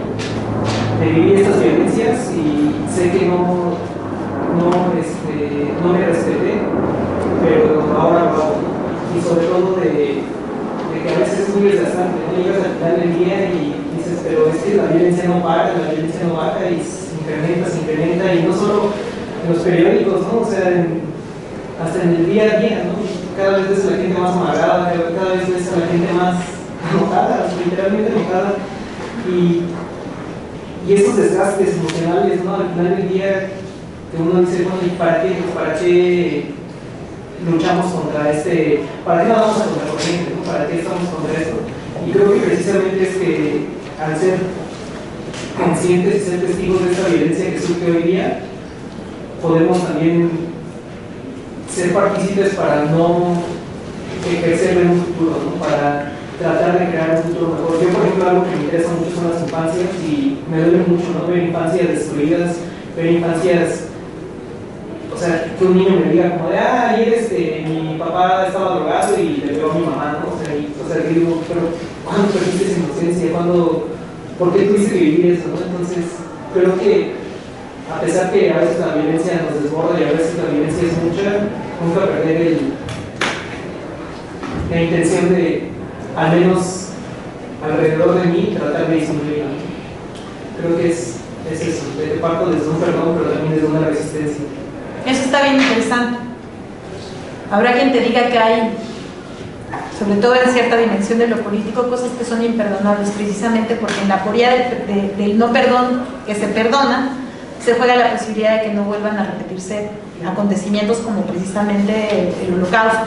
de vivir estas violencias y sé que no, no, este, no me respeté, pero ahora lo hago, ¿no? Y sobre todo de, de que a veces es muy desgastante, ¿no? Llegas al final del día y dices, pero es que la violencia no para, la violencia no baja y se incrementa, se incrementa, y no solo en los periódicos, ¿no? O sea, en, hasta en el día a día, ¿no? Cada vez ves a la gente más amargada, cada vez ves a la gente más enojada, literalmente enojada, y, y esos desgastes emocionales, ¿no? Al final del día, que uno dice, bueno, ¿y para qué? ¿Para qué luchamos contra este? ¿Para qué no vamos a contracorriente? ¿No? ¿Para qué estamos contra esto? Y creo que precisamente es que al ser conscientes y ser testigos de esta violencia que surge hoy día, podemos también ser partícipes para no ejercerlo en un futuro, ¿no? Para tratar de crear un futuro mejor. Yo, por ejemplo, algo que me interesa mucho son las infancias y me duele mucho, ¿no? Ver infancias destruidas, ver infancias, o sea, que un niño me diga como de, ah, ayer este, mi papá estaba drogado y le pegó a mi mamá, ¿no? O sea, y, o sea, que digo, pero ¿cuándo perdiste esa inocencia? ¿Cuándo, ¿por qué tuviste que vivir eso, no? Entonces, creo que a pesar que a veces la violencia nos desborda y a veces la violencia es mucha, nunca perder el, la intención de, al menos alrededor de mí, tratar de disminuirla. Creo que es, es eso, de parto desde un perdón, pero también desde una resistencia. Eso está bien interesante. Habrá quien te diga que hay sobre todo en cierta dimensión de lo político, cosas que son imperdonables, precisamente porque en la aporía del, de, del no perdón que se perdona, se juega la posibilidad de que no vuelvan a repetirse acontecimientos como precisamente el, el Holocausto.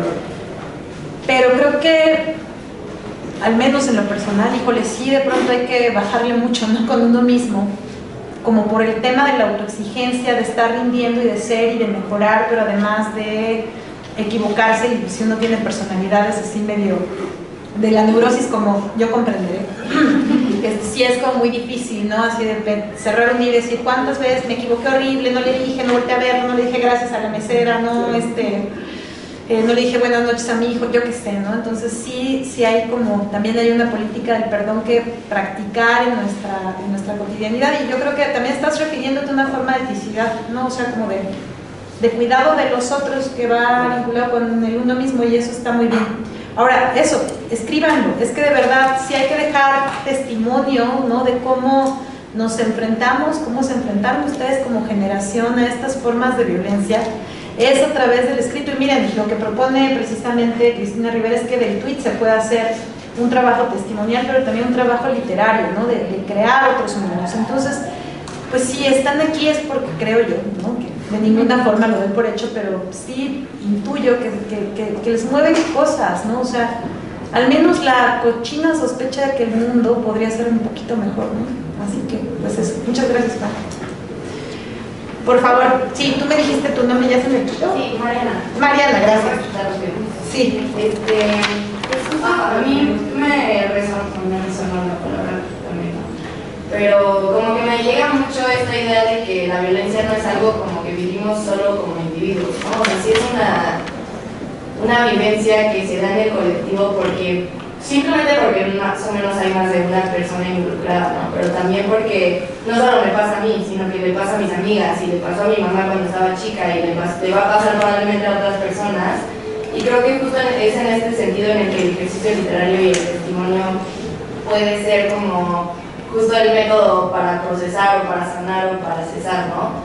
Pero creo que, al menos en lo personal, híjole, sí de pronto hay que bajarle mucho, ¿no?, con uno mismo, como por el tema de la autoexigencia, de estar rindiendo y de ser y de mejorar, pero además de equivocarse, y si uno tiene personalidades así medio de la neurosis, como yo comprenderé, este, sí es como muy difícil, ¿no? Así de cerrar un día y decir cuántas veces me equivoqué horrible, no le dije, no volteé a verlo, no le dije gracias a la mesera, no, este, eh, no le dije buenas noches a mi hijo, yo qué sé, ¿no? Entonces sí, sí hay como, también hay una política del perdón que practicar en nuestra, en nuestra cotidianidad, y yo creo que también estás refiriéndote a una forma de eticidad, ¿no? O sea, como de, de cuidado de los otros que va vinculado con el uno mismo, y eso está muy bien. Ahora, eso, escríbanlo, es que de verdad sí hay que dejar testimonio, ¿no?, de cómo nos enfrentamos, cómo se enfrentaron ustedes como generación a estas formas de violencia, es a través del escrito. Y miren, lo que propone precisamente Cristina Rivera es que del tuit se pueda hacer un trabajo testimonial, pero también un trabajo literario, ¿no?, de, de crear otros mundos. Entonces, pues si están aquí es porque creo yo, ¿no?, que de ninguna forma lo doy por hecho, pero sí intuyo que, que, que, que les mueven cosas, ¿no? O sea, al menos la cochina sospecha de que el mundo podría ser un poquito mejor, ¿no? Así que, pues eso. Muchas gracias, Juan. Por favor, sí, tú me dijiste tu nombre, ya se me quitó. Sí, Mariana. Mariana, gracias. Sí. Este, pues, a mí me resonó, me resonó la palabra también, ¿no? Pero como que me llega mucho esta idea de que la violencia no es algo como que vivimos solo como individuos, ¿no? O sea, sí es una, una vivencia que se da en el colectivo porque, simplemente porque más o menos hay más de una persona involucrada, ¿no? Pero también porque no solo me pasa a mí, sino que le pasa a mis amigas, y le pasó a mi mamá cuando estaba chica, y le, pas, le va a pasar probablemente a otras personas. Y creo que justo es en este sentido en el que el ejercicio literario y el testimonio puede ser como justo el método para procesar o para sanar o para cesar, ¿no?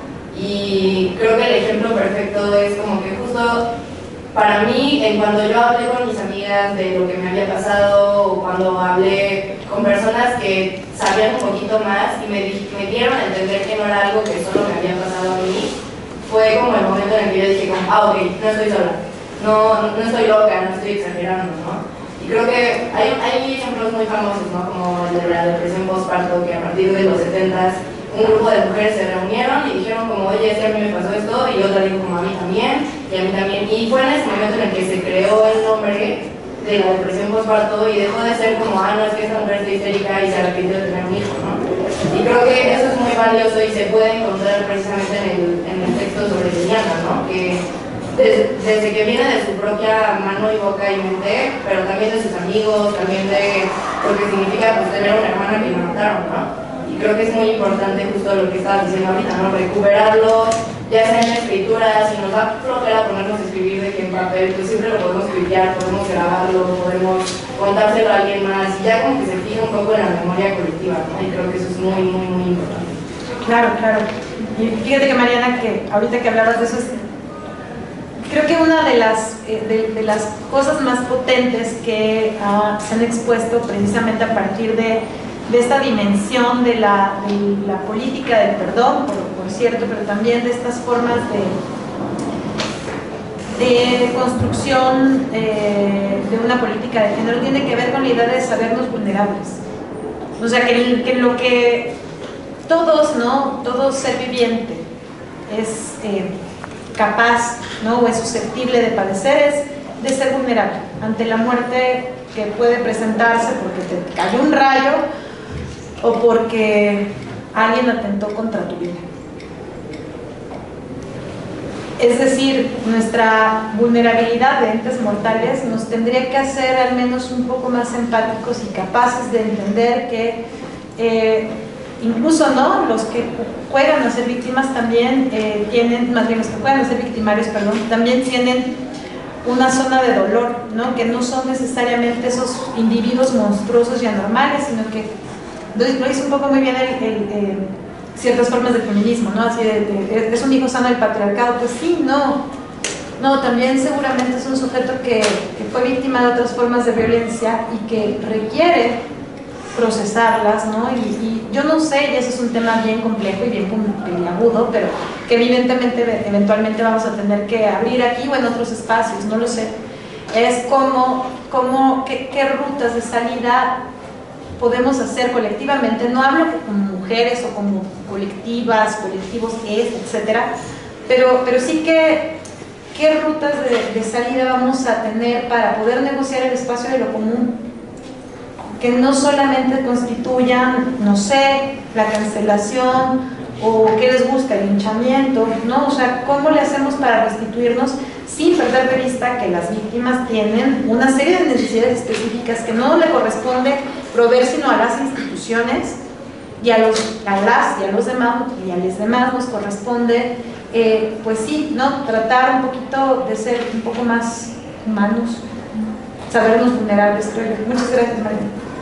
Y creo que el ejemplo perfecto es como que justo para mí, en cuando yo hablé con mis amigas de lo que me había pasado, o cuando hablé con personas que sabían un poquito más y me, me dieron a entender que no era algo que solo me había pasado a mí, fue como el momento en el que yo dije como, ah, ok, no estoy sola, no, no, no estoy loca, no estoy exagerando, ¿no? Y creo que hay, hay ejemplos muy famosos, ¿no?, como el de la depresión postparto, que a partir de los setentas un grupo de mujeres se reunieron y dijeron como, oye, es que a mí me pasó esto, y otra dijo como, a mí también, y a mí también. Y fue en ese momento en el que se creó el nombre de la depresión postparto y dejó de ser como, ah, no, es que esta mujer está histérica y se arrepintió de tener un hijo, ¿no? Y creo que eso es muy valioso y se puede encontrar precisamente en el, en el texto sobre Liliana, ¿no? Que Desde, desde que viene de su propia mano y boca y mente, pero también de sus amigos, también de lo que significa pues, tener una hermana que me mataron, ¿no? Y creo que es muy importante justo lo que estaba diciendo ahorita, ¿no? Recuperarlo, ya sea en escritura, si nos da flojera ponernos a escribir de que en papel, pues siempre lo podemos tuitear, podemos grabarlo, podemos contárselo a alguien más, y ya como que se fija un poco en la memoria colectiva, ¿no? Y creo que eso es muy, muy, muy importante. Claro, claro. Y fíjate que Mariana, que ahorita que hablabas de eso, es creo que una de las, eh, de, de las cosas más potentes que uh, se han expuesto precisamente a partir de, de esta dimensión de la, de la política del perdón, por, por cierto, pero también de estas formas de, de construcción eh, de una política de género, tiene que ver con la idea de sabernos vulnerables. O sea, que, que lo que todos, ¿no? Todo ser viviente es eh, capaz, ¿no?, o es susceptible de padecer, es de ser vulnerable ante la muerte que puede presentarse porque te cayó un rayo o porque alguien atentó contra tu vida. Es decir, nuestra vulnerabilidad de entes mortales nos tendría que hacer al menos un poco más empáticos y capaces de entender que eh, incluso, ¿no?, los que juegan a ser víctimas también eh, tienen, más bien los que juegan a ser victimarios, perdón, también tienen una zona de dolor, ¿no?, que no son necesariamente esos individuos monstruosos y anormales, sino que lo hizo un poco muy bien el, el, el, ciertas formas de feminismo, ¿no?, así de, de, es un hijo sano del patriarcado. Pues sí, no, No, también seguramente es un sujeto que, que fue víctima de otras formas de violencia y que requiere procesarlas, ¿no? Y, y yo no sé, y ese es un tema bien complejo y bien agudo, pero que evidentemente eventualmente vamos a tener que abrir aquí o en otros espacios, no lo sé. Es como, como qué, qué rutas de salida podemos hacer colectivamente. No hablo como mujeres o como colectivas, colectivos, etcétera, pero, pero sí que qué rutas de, de salida vamos a tener para poder negociar el espacio de lo común, que no solamente constituyan, no sé, la cancelación o qué les busca el linchamiento, ¿no? O sea, ¿cómo le hacemos para restituirnos sin perder de vista que las víctimas tienen una serie de necesidades específicas que no le corresponde proveer sino a las instituciones y a, los, a las y a los demás y a los demás nos corresponde, eh, pues sí, ¿no? Tratar un poquito de ser un poco más humanos, sabernos vulnerables, creo yo. Muchas gracias, María.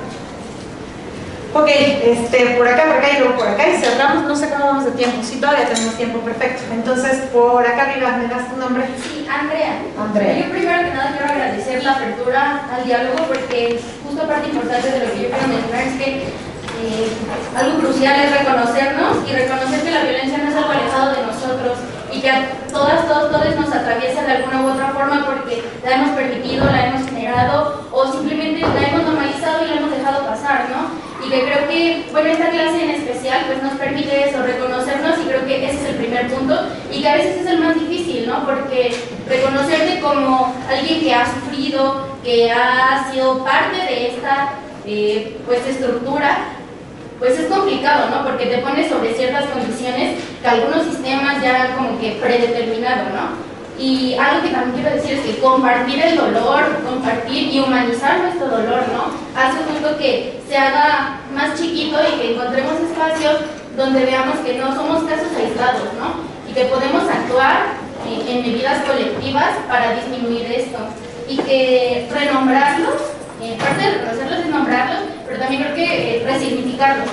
Ok, este, por acá, por acá y luego por acá y cerramos, no sé cómo vamos de tiempo, sí, todavía tenemos tiempo, perfecto. Entonces, por acá arriba, ¿me das tu nombre? Sí, Andrea. Andrea. Yo primero que nada quiero agradecer la apertura al diálogo porque justo parte importante de lo que yo quiero mencionar es que eh, algo crucial es reconocernos y reconocer que la violencia no es algo alejado de nosotros y que a todas, todos, todos nos atraviesa de alguna u otra forma porque la hemos permitido, la hemos generado o simplemente la hemos normalizado y la hemos dejado pasar, ¿no? Y que creo que, bueno, esta clase en especial pues nos permite eso, reconocernos y creo que ese es el primer punto y que a veces es el más difícil, ¿no? Porque reconocerte como alguien que ha sufrido, que ha sido parte de esta eh, pues estructura, pues es complicado, ¿no? Porque te pones sobre ciertas condiciones que algunos sistemas ya han como que predeterminado, ¿no? Y algo que también quiero decir es que compartir el dolor, compartir y humanizar nuestro dolor, ¿no? Hace justo que se haga más chiquito y que encontremos espacios donde veamos que no somos casos aislados, ¿no? Y que podemos actuar en, en medidas colectivas para disminuir esto. Y que renombrarlos, eh, parte de reconocerlos es nombrarlos, pero también creo que eh, resignificarlos.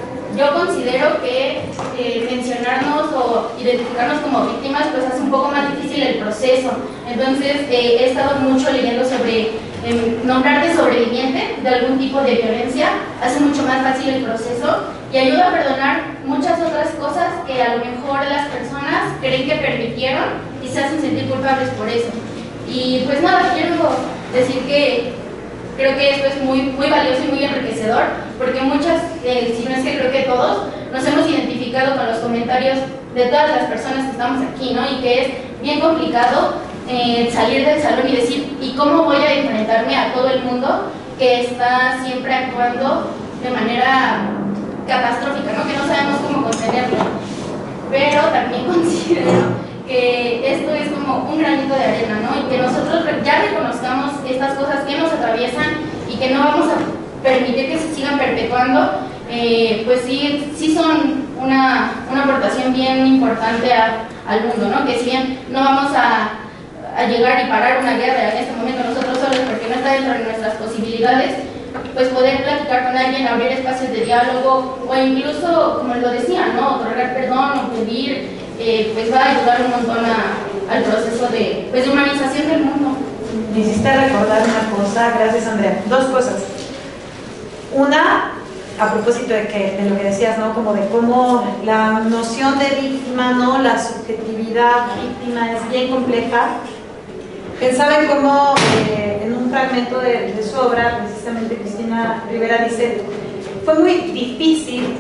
Yo considero que eh, mencionarnos o identificarnos como víctimas pues hace un poco más difícil el proceso. Entonces eh, he estado mucho leyendo sobre eh, nombrarte sobreviviente de algún tipo de violencia, hace mucho más fácil el proceso y ayuda a perdonar muchas otras cosas que a lo mejor las personas creen que permitieron y se hacen sentir culpables por eso. Y pues nada, quiero decir que creo que esto es muy, muy valioso y muy enriquecedor, porque muchas, eh, si no es que creo que todos, nos hemos identificado con los comentarios de todas las personas que estamos aquí, ¿no? Y que es bien complicado eh, salir del salón y decir, ¿y cómo voy a enfrentarme a todo el mundo que está siempre actuando de manera catastrófica, ¿no? Que no sabemos cómo contenerlo. Pero también considero que esto es como un granito de arena, ¿no? Y que nosotros ya reconozcamos estas cosas que nos atraviesan y que no vamos a permitir que se sigan perpetuando, eh, pues sí, sí son una, una aportación bien importante a, al mundo, ¿no? Que si bien no vamos a, a llegar y parar una guerra en este momento nosotros solos porque no está dentro de nuestras posibilidades, pues poder platicar con alguien, abrir espacios de diálogo o incluso, como lo decía, ¿no? Otorgar perdón o pedir, eh, pues va a ayudar un montón a, al proceso de, pues, de humanización del mundo. Me hiciste recordar una cosa, gracias Andrea, dos cosas. Una, a propósito de, que, de lo que decías, ¿no? Como de cómo la noción de víctima, ¿no? La subjetividad víctima es bien compleja. Pensaba en cómo eh, en un fragmento de, de su obra, precisamente Cristina Rivera dice, fue muy difícil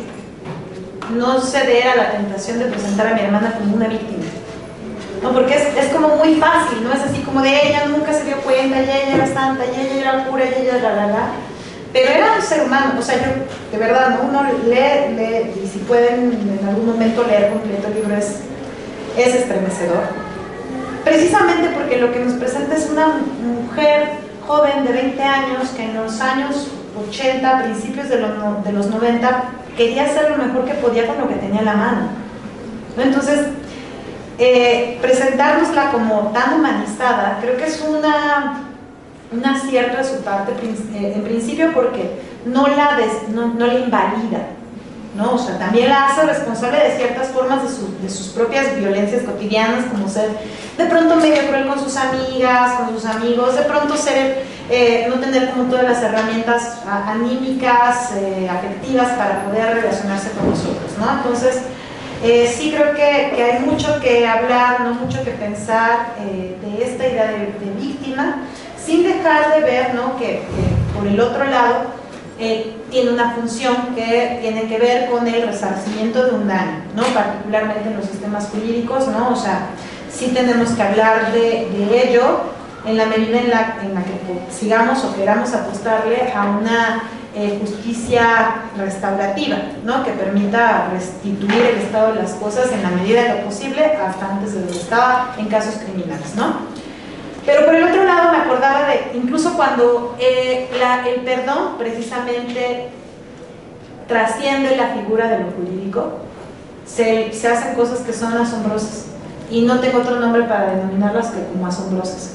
no ceder a la tentación de presentar a mi hermana como una víctima, ¿no? Porque es, es como muy fácil, ¿no? Es así como de ella nunca se dio cuenta, y ella era santa, y ella era pura, y ella era la, la, la. Pero era un ser humano, o sea, yo, de verdad, ¿no? Uno lee, lee, y si pueden en algún momento leer completo el libro es, es estremecedor. Precisamente porque lo que nos presenta es una mujer joven de veinte años que en los años ochenta, principios de los, de los noventa, quería hacer lo mejor que podía con lo que tenía en la mano, ¿no? Entonces, eh, presentárnosla como tan humanizada, creo que es una, un acierto de su parte, en principio porque no la, des, no, no la invalida, ¿no? O sea, también la hace responsable de ciertas formas de, su, de sus propias violencias cotidianas, como ser de pronto medio cruel con sus amigas, con sus amigos, de pronto ser, eh, no tener como todas las herramientas anímicas, eh, afectivas para poder relacionarse con nosotros, ¿no? Entonces, eh, sí creo que, que hay mucho que hablar, no mucho que pensar eh, de esta idea de, de víctima, sin dejar de ver, ¿no?, que, que por el otro lado, Eh, tiene una función que tiene que ver con el resarcimiento de un daño, ¿no? Particularmente en los sistemas jurídicos, ¿no? O sea, sí tenemos que hablar de, de ello en la medida en la, en la que sigamos o queramos apostarle a una eh, justicia restaurativa, ¿no? Que permita restituir el estado de las cosas en la medida de lo posible hasta antes de lo que estaba en casos criminales, ¿no? Pero por el otro lado me acordaba de, incluso cuando eh, la, el perdón precisamente trasciende la figura de lo jurídico, se, se hacen cosas que son asombrosas, y no tengo otro nombre para denominarlas que como asombrosas.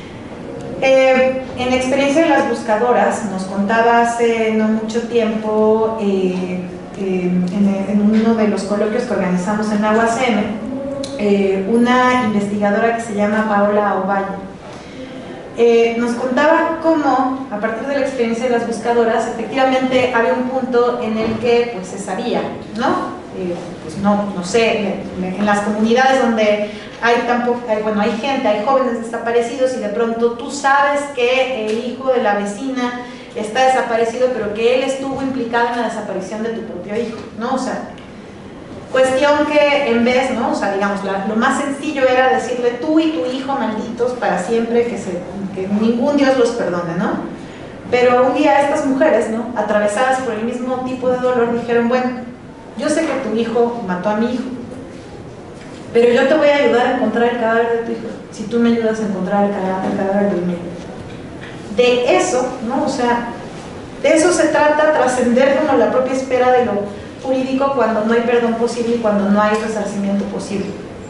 Eh, en la experiencia de las buscadoras, nos contaba hace no mucho tiempo, eh, eh, en, en uno de los coloquios que organizamos en la U A C M, eh, una investigadora que se llama Paola Ovalle. Eh, nos contaba cómo, a partir de la experiencia de las buscadoras, efectivamente había un punto en el que pues, se sabía, ¿no? Eh, pues no, no sé, en las comunidades donde hay, tampoco, hay, bueno, hay gente, hay jóvenes desaparecidos y de pronto tú sabes que el hijo de la vecina está desaparecido, pero que él estuvo implicado en la desaparición de tu propio hijo, ¿no? O sea, cuestión que en vez, ¿no? O sea, digamos, la, lo más sencillo era decirle tú y tu hijo malditos para siempre, que, se, que ningún Dios los perdone, ¿no? Pero un día estas mujeres, ¿no?, atravesadas por el mismo tipo de dolor, dijeron, bueno, yo sé que tu hijo mató a mi hijo, pero yo te voy a ayudar a encontrar el cadáver de tu hijo, si tú me ayudas a encontrar el cadáver, el cadáver del mío. De eso, ¿no? O sea, de eso se trata, trascender como la propia esfera de lo jurídico cuando no hay perdón posible y cuando no hay resarcimiento posible,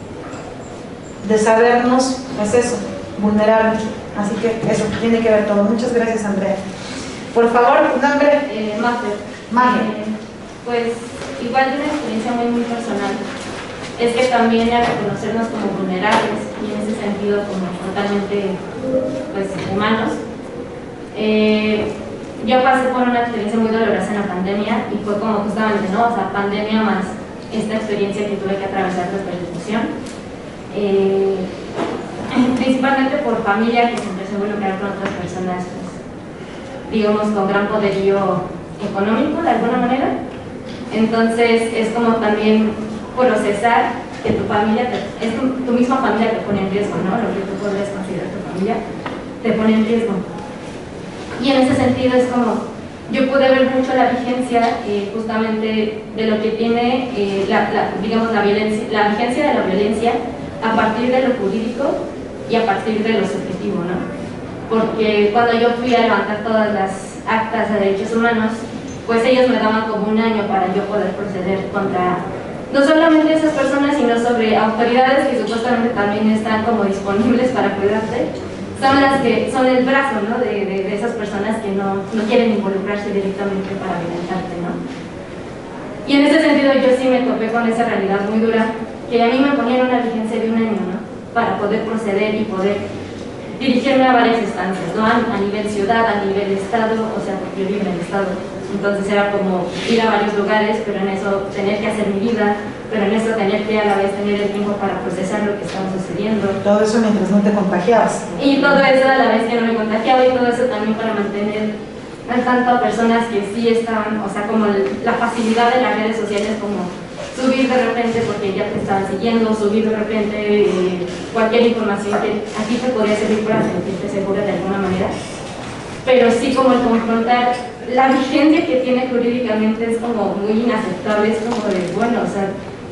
de sabernos, pues eso, vulnerables. Así que eso tiene que ver todo. Muchas gracias, Andrea. Por favor, tu nombre. Eh, Mafer. Mafer. Eh, pues igual de una experiencia muy muy personal, es que también al reconocernos como vulnerables y en ese sentido como totalmente pues humanos, eh, yo pasé por una experiencia muy dolorosa en la pandemia y fue como justamente, ¿no? O sea, pandemia más esta experiencia que tuve que atravesar de persecución, eh, principalmente por familia que se empezó a involucrar con otras personas, pues, digamos, con gran poderío económico de alguna manera. Entonces es como también procesar que tu familia, te, es tu, tu misma familia te pone en riesgo, ¿no? Lo que tú podrías considerar tu familia te pone en riesgo. Y en ese sentido es como, yo pude ver mucho la vigencia eh, justamente de lo que tiene, eh, la, la, digamos, la, violencia, la vigencia de la violencia a partir de lo jurídico y a partir de lo subjetivo, ¿no? Porque cuando yo fui a levantar todas las actas de derechos humanos, pues ellos me daban como un año para yo poder proceder contra no solamente esas personas, sino sobre autoridades que supuestamente también están como disponibles para cuidarte. Son las que son el brazo, ¿no?, de, de, de esas personas que no, no quieren involucrarse directamente para violentarte, ¿no? Y en ese sentido yo sí me topé con esa realidad muy dura, que a mí me ponían una vigencia de un año, ¿no?, para poder proceder y poder dirigirme a varias instancias, ¿no?, a, a nivel ciudad, a nivel estado, o sea, porque yo vivo en el estado. Entonces era como ir a varios lugares, pero en eso tener que hacer mi vida, pero en eso tener que a la vez tener el tiempo para procesar lo que estaba sucediendo. Todo eso mientras no te contagiabas. Y todo eso a la vez que no me contagiaba, y todo eso también para mantener al tanto a personas que sí estaban, o sea, como la facilidad de las redes sociales, como subir de repente porque ya te estaban siguiendo, subir de repente eh, cualquier información que aquí te podría servir para sentirte segura de alguna manera. Pero sí, como el confrontar la vigencia que tiene jurídicamente es como muy inaceptable, es como de, bueno, o sea,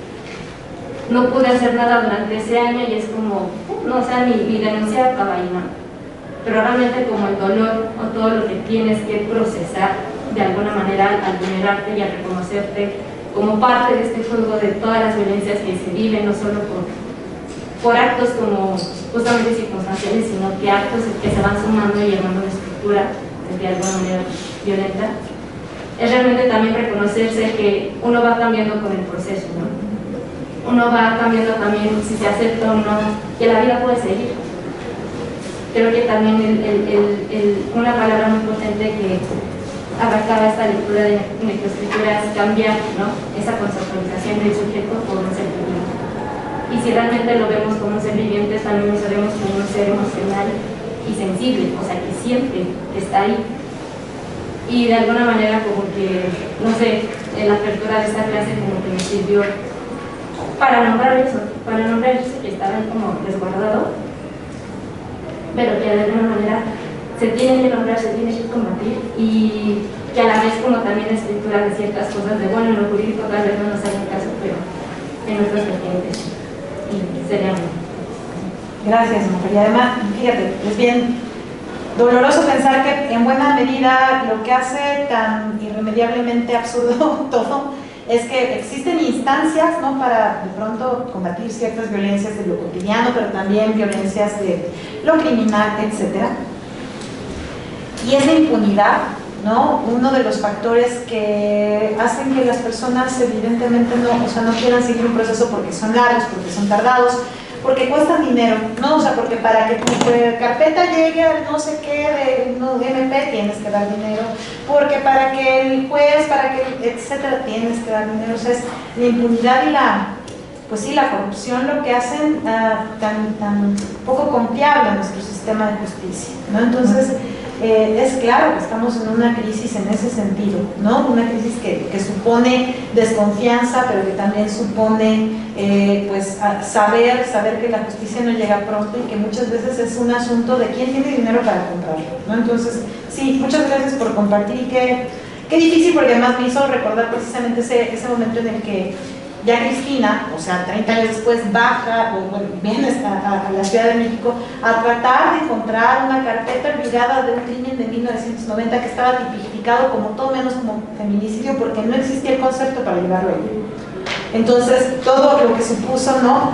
no pude hacer nada durante ese año y es como, no, o sea, mi, mi denuncia acaba ahí, ¿no? Pero realmente como el dolor o todo lo que tienes que procesar de alguna manera al vulnerarte y al reconocerte como parte de este juego de todas las violencias que se viven, no solo por, por actos como justamente circunstanciales, sino que actos que se van sumando y llevando una estructura de alguna manera violenta, es realmente también reconocerse que uno va cambiando con el proceso, ¿no? Uno va cambiando también si se acepta o no, que la vida puede seguir. Creo que también el, el, el, el, una palabra muy potente que abarcaba esta lectura de microescritura es cambiar, ¿no? Esa conceptualización del sujeto por un ser viviente. Y si realmente lo vemos como un ser viviente, también lo sabemos como un ser emocional y sensible, o sea, que siempre está ahí. Y de alguna manera como que, no sé, en la apertura de esta clase como que me sirvió para nombrar eso, para nombrar eso que estaba como resguardado, pero que de alguna manera se tiene que nombrar, se tiene que combatir, y que a la vez como también escritura de ciertas cosas de, bueno, en lo jurídico tal vez no nos hagan caso, pero en otras vertientes y sería bueno. Gracias, María. Además, fíjate, es bien doloroso pensar que en buena medida lo que hace tan irremediablemente absurdo todo es que existen instancias, ¿no?, para de pronto combatir ciertas violencias de lo cotidiano, pero también violencias de lo criminal, etcétera. Y esa impunidad, ¿no?, uno de los factores que hacen que las personas evidentemente no, o sea, no quieran seguir un proceso porque son largos, porque son tardados, porque cuestan dinero, ¿no? O sea, porque para que tu carpeta llegue al no sé qué de, no, de M P tienes que dar dinero, porque para que el juez, para que, etcétera, tienes que dar dinero. O sea, es la impunidad y la, pues sí, la corrupción lo que hacen uh, tan, tan poco confiable en nuestro sistema de justicia, ¿no? Entonces, eh, es claro que estamos en una crisis en ese sentido, ¿no? Una crisis que, que supone desconfianza, pero que también supone eh, pues saber, saber que la justicia no llega pronto y que muchas veces es un asunto de quién tiene dinero para comprarlo, ¿no? Entonces, sí, muchas gracias por compartir, y qué, qué difícil, porque además me hizo recordar precisamente ese, ese momento en el que ya Cristina, o sea, treinta años después, baja, o bueno, viene a, a la Ciudad de México a tratar de encontrar una carpeta olvidada de un crimen de mil novecientos noventa que estaba tipificado como todo menos como feminicidio, porque no existía el concepto para llevarlo ahí. Entonces, todo lo que supuso, ¿no?,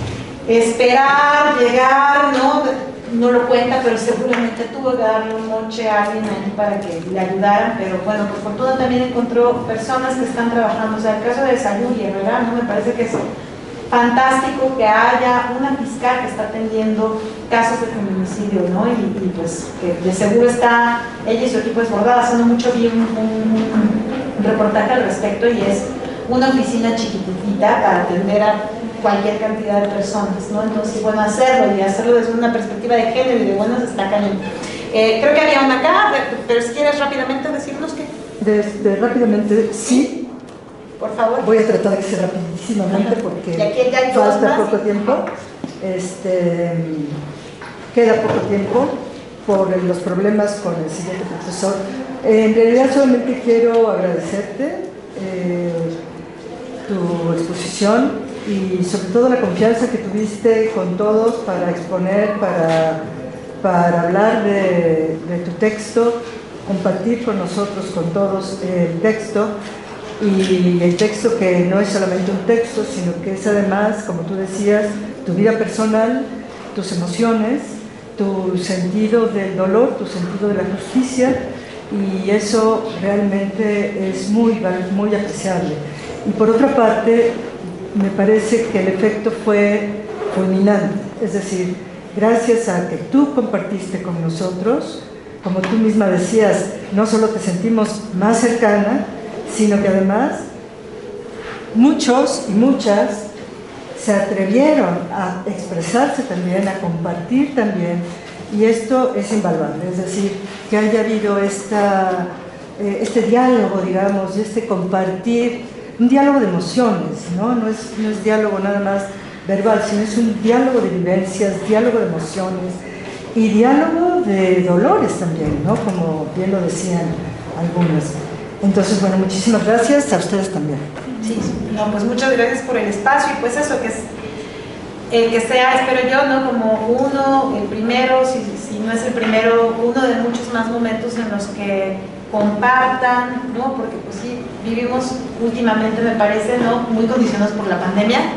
esperar, llegar, ¿no?, no lo cuenta, pero seguramente tuvo que darle un moche a alguien ahí para que le ayudaran, pero bueno, por fortuna también encontró personas que están trabajando. O sea, el caso de Salud y Herrera, ¿no?, me parece que es fantástico que haya una fiscal que está atendiendo casos de feminicidio, ¿no? Y, y pues que de seguro está, ella y su equipo desbordada. Hace no mucho vi un, un, un reportaje al respecto, y es una oficina chiquitita para atender a cualquier cantidad de personas, ¿no? Entonces, bueno, hacerlo y hacerlo desde una perspectiva de género y de buenas está cañón. Eh, creo que había una acá, pero si quieres rápidamente decirnos que... Desde, rápidamente, sí. Por favor. Voy a tratar de ser rapidísimamente porque y aquí ya hay falta poco tiempo. Este, queda poco tiempo por los problemas con el siguiente profesor. Eh, en realidad solamente quiero agradecerte eh, tu exposición, y sobre todo la confianza que tuviste con todos para exponer, para, para hablar de, de tu texto, compartir con nosotros, con todos, el texto, y el texto que no es solamente un texto, sino que es además, como tú decías, tu vida personal, tus emociones, tu sentido del dolor, tu sentido de la justicia, y eso realmente es muy, muy apreciable. Y por otra parte, me parece que el efecto fue fulminante, es decir, gracias a que tú compartiste con nosotros, como tú misma decías, no solo te sentimos más cercana, sino que además muchos y muchas se atrevieron a expresarse también, a compartir también, y esto es invaluable, es decir, que haya habido esta, eh, este diálogo, digamos, y este compartir, un diálogo de emociones, ¿no? No es, no es diálogo nada más verbal, sino es un diálogo de vivencias, diálogo de emociones y diálogo de dolores también, ¿no?, como bien lo decían algunas. Entonces, bueno, muchísimas gracias, a ustedes también. Sí, no, pues muchas gracias por el espacio, y pues eso, que es eh, que sea, espero yo, ¿no?, como uno, el primero, si, si no es el primero, uno de muchos más momentos en los que compartan, ¿no?, porque pues sí, vivimos últimamente, me parece, ¿no?, muy condicionados por la pandemia,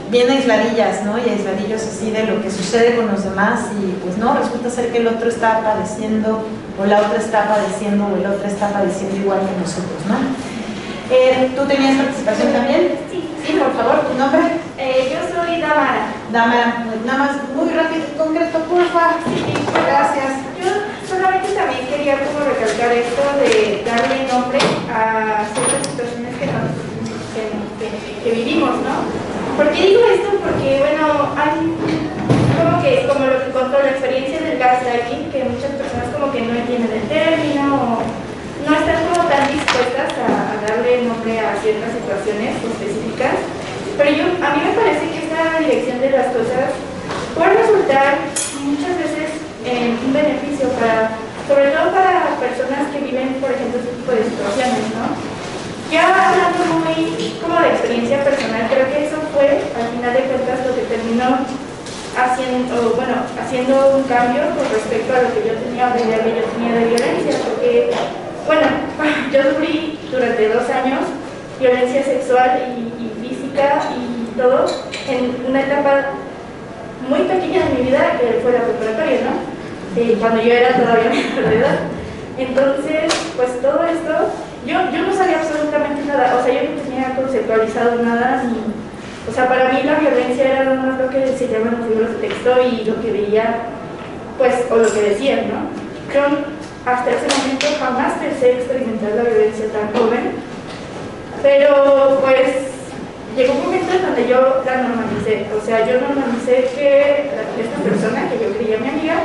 bien aisladillas, ¿no? Y aisladillos así de lo que sucede con los demás y pues no, resulta ser que el otro está padeciendo o la otra está padeciendo o el otro está padeciendo igual que nosotros, ¿no? Eh, ¿Tú tenías participación también? Sí. Sí, por favor, ¿tu nombre? Eh, yo soy Damara. Damara, nada más muy rápido y concreto, porfa. Sí, gracias. Yo solamente también quería como recalcar esto de darle nombre a ciertas situaciones que, nos, que, que, que vivimos, ¿no? ¿Por qué digo esto? Porque, bueno, hay como que, como lo que contó la experiencia del gaslighting, que muchas personas como que no entienden el término o no están como tan dispuestas a, a darle nombre a ciertas situaciones específicas. Pero yo, a mí me parece que esta dirección de las cosas puede resultar muchas veces en un beneficio para, sobre todo para personas que viven, por ejemplo, este tipo de situaciones, ¿no? Ya hablando muy como de experiencia personal, creo que eso fue, al final de cuentas, lo que terminó haciendo, bueno, haciendo un cambio con respecto a lo que yo tenía, la idea que yo tenía de violencia, porque, bueno, yo sufrí durante dos años violencia sexual y, y física y todo en una etapa muy pequeña de mi vida, que fue la preparatoria, ¿no? Eh, cuando yo era todavía menor de edad. Entonces, pues todo esto, yo, yo no sabía absolutamente nada, o sea, yo no tenía conceptualizado nada, ni, o sea, para mí la violencia era nada más lo que se llama en los libros de texto y lo que veía, pues, o lo que decían, ¿no? Yo hasta ese momento jamás pensé experimentar la violencia tan joven, pero pues llegó un momento en donde yo la normalicé, o sea, yo normalicé que esta persona que yo creía mi amiga,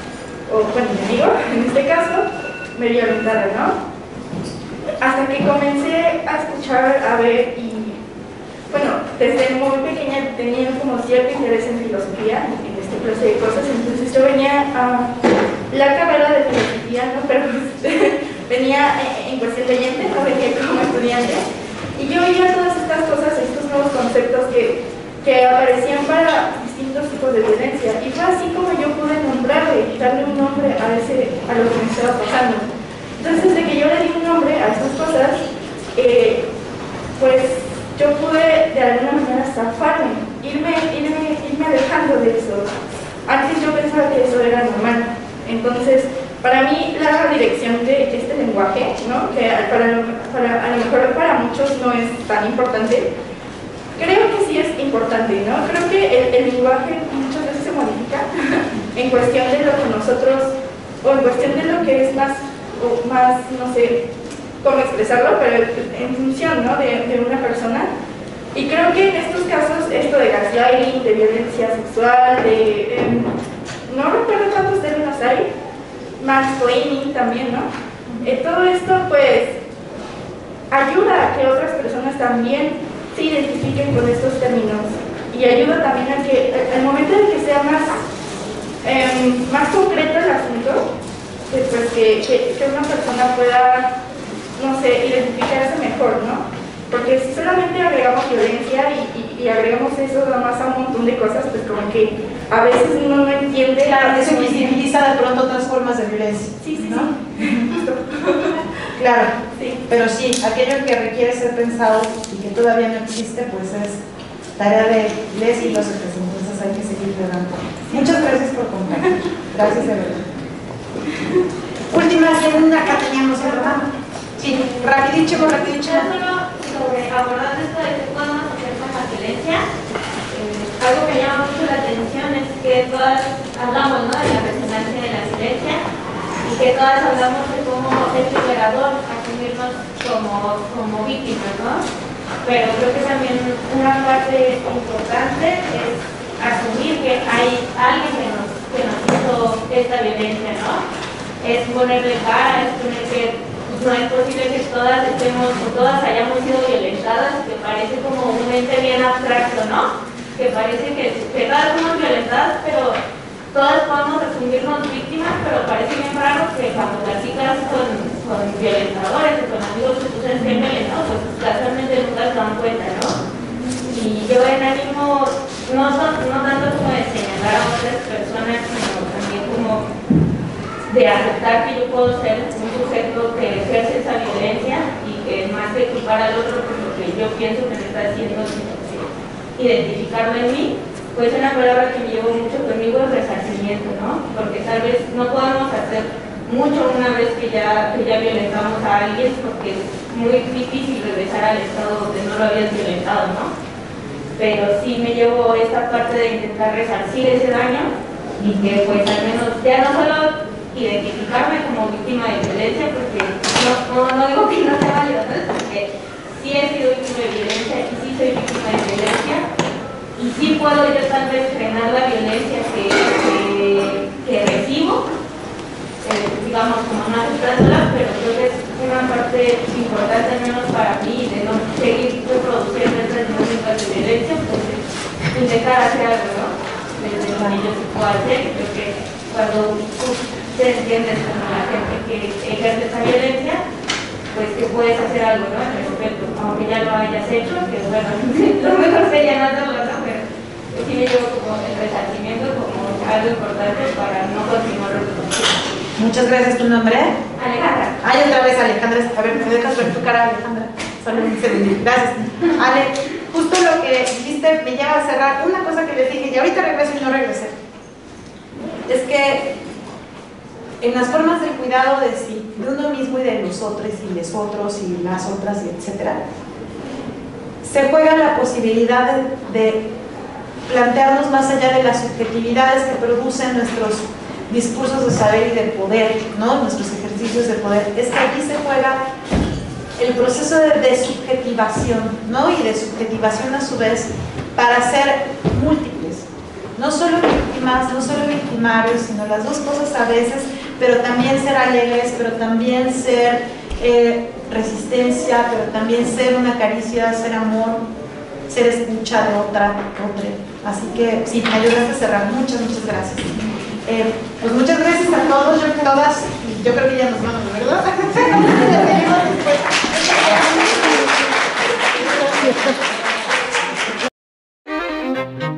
o bueno, mi amigo en este caso, me violentara, ¿no? Hasta que comencé a escuchar, a ver y, bueno, desde muy pequeña tenía como cierto interés en filosofía, en este clase de cosas, entonces yo venía a la carrera de filosofía, ¿no? Pero venía en cuestión de oyente, no venía como estudiante. Y yo oía todas estas cosas, estos nuevos conceptos que, que aparecían para distintos tipos de violencia. Y fue así como yo pude nombrarle, darle un nombre a, ese, a lo que me estaba pasando. Entonces, desde que yo le di un nombre a estas cosas, eh, pues yo pude de alguna manera zafarme, irme, irme, irme alejando de eso. Antes yo pensaba que eso era normal. Entonces, para mí la dirección de este lenguaje, ¿no? Que para, para, a lo mejor para muchos no es tan importante, creo que sí es importante, ¿no? Creo que el, el lenguaje muchas veces se modifica en cuestión de lo que nosotros, o en cuestión de lo que es más, o más, no sé cómo expresarlo, pero en función, ¿no? de, de una persona. Y creo que en estos casos, esto de gaslighting, de violencia sexual, de... Eh, no recuerdo cuántos términos hay, mansplaining también, ¿no? Eh, todo esto, pues, ayuda a que otras personas también se identifiquen con estos términos y ayuda también a que, al momento de que sea más, eh, más concreto el asunto, eh, pues que, que, que una persona pueda, no sé, identificarse mejor, ¿no? Porque si solamente agregamos violencia y, y, y agregamos eso nada más a un montón de cosas, pues como que a veces uno no entiende. Claro, eso visibiliza de pronto otras formas de violencia. Sí, sí, ¿no? sí. Justo. Claro, Sí. pero sí, aquello que requiere ser pensado y que todavía no existe, pues es tarea de les y los otros, entonces hay que seguir dando. Muchas gracias por compartir. Gracias de verdad. Última segunda, acá teníamos, ¿verdad? Sí, rapidísimo, rapidísimo. Solo sobre abordar esto de que podemos hacer con la violencia, eh, algo que llama mucho la atención es que todas hablamos, ¿no?, de la resonancia de la violencia y que todas hablamos de cómo es liberador asumirnos como, como víctimas, ¿no? Pero creo que también una parte importante es asumir que hay alguien que nos, que nos hizo esta violencia, ¿no? Es ponerle cara, es poner que no es posible que todas estemos o todas hayamos sido violentadas, que parece como un ente bien abstracto, ¿no? Que parece que, que todas somos violentadas, pero todas podemos asumirnos víctimas, pero parece bien raro que cuando platicas con, con violentadores o con amigos que tú sabes que me, ¿no? Pues casualmente nunca se dan cuenta, ¿no? Y yo en ánimo, no, no tanto como de señalar a otras personas, sino también como de aceptar que yo puedo ser un sujeto que ejerce esa violencia y que más que culpar al otro por lo que yo pienso que me está haciendo, sino que identificarlo en mí, pues una palabra que me llevó mucho conmigo es resarcimiento, ¿no? Porque tal vez no podemos hacer mucho una vez que ya, que ya violentamos a alguien, porque es muy difícil regresar al estado donde no lo habías violentado, ¿no? Pero sí me llevó esta parte de intentar resarcir ese daño y que pues al menos ya no solo identificarme como víctima de violencia, porque no, no, no digo que no sea válido, ¿no? Porque sí he sido víctima de violencia y sí soy víctima de violencia y sí puedo yo tal vez frenar la violencia que, que, que recibo, eh, digamos como no aceptándola, pero creo que es una parte importante al menos para mí de no seguir reproduciendo estas dinámicas de violencia, pues intentar hacer algo, ¿no? Desde lo que yo se puedo hacer. Creo que cuando tú te entiendes con la gente que ejerce esa violencia, pues que puedes hacer algo, ¿no? Al respecto, aunque ya lo hayas hecho, que bueno, lo mejor sería no hacerlo, ¿no? Pero sí me llevo como el resarcimiento como algo importante para no continuar reproduciendo. Muchas gracias. ¿Tu nombre? Alejandra. Ay, otra vez Alejandra. A ver, ¿me dejas ver tu cara, Alejandra? Solo un segundito. Gracias. Ale, justo lo que dijiste me lleva a cerrar una cosa que les dije y ahorita regreso y no regresé. Es que en las formas del cuidado de sí, de uno mismo y de los otros y los otros y las otras, y etcétera, se juega la posibilidad de, de plantearnos más allá de las subjetividades que producen nuestros discursos de saber y de poder, ¿no? Nuestros ejercicios de poder. Es que aquí se juega el proceso de desubjetivación, ¿no? Y de subjetivación a su vez para ser múltiples, no solo víctimas, no solo victimarios, sino las dos cosas a veces, pero también ser alegres, pero también ser eh, resistencia, pero también ser una caricia, ser amor, ser escucha de otra, otra. Así que sí, me ayudaste a cerrar. Muchas, muchas gracias. Eh, pues muchas gracias a todos, yo todas, yo creo que ya nos vamos, ¿verdad? Nos vemos después.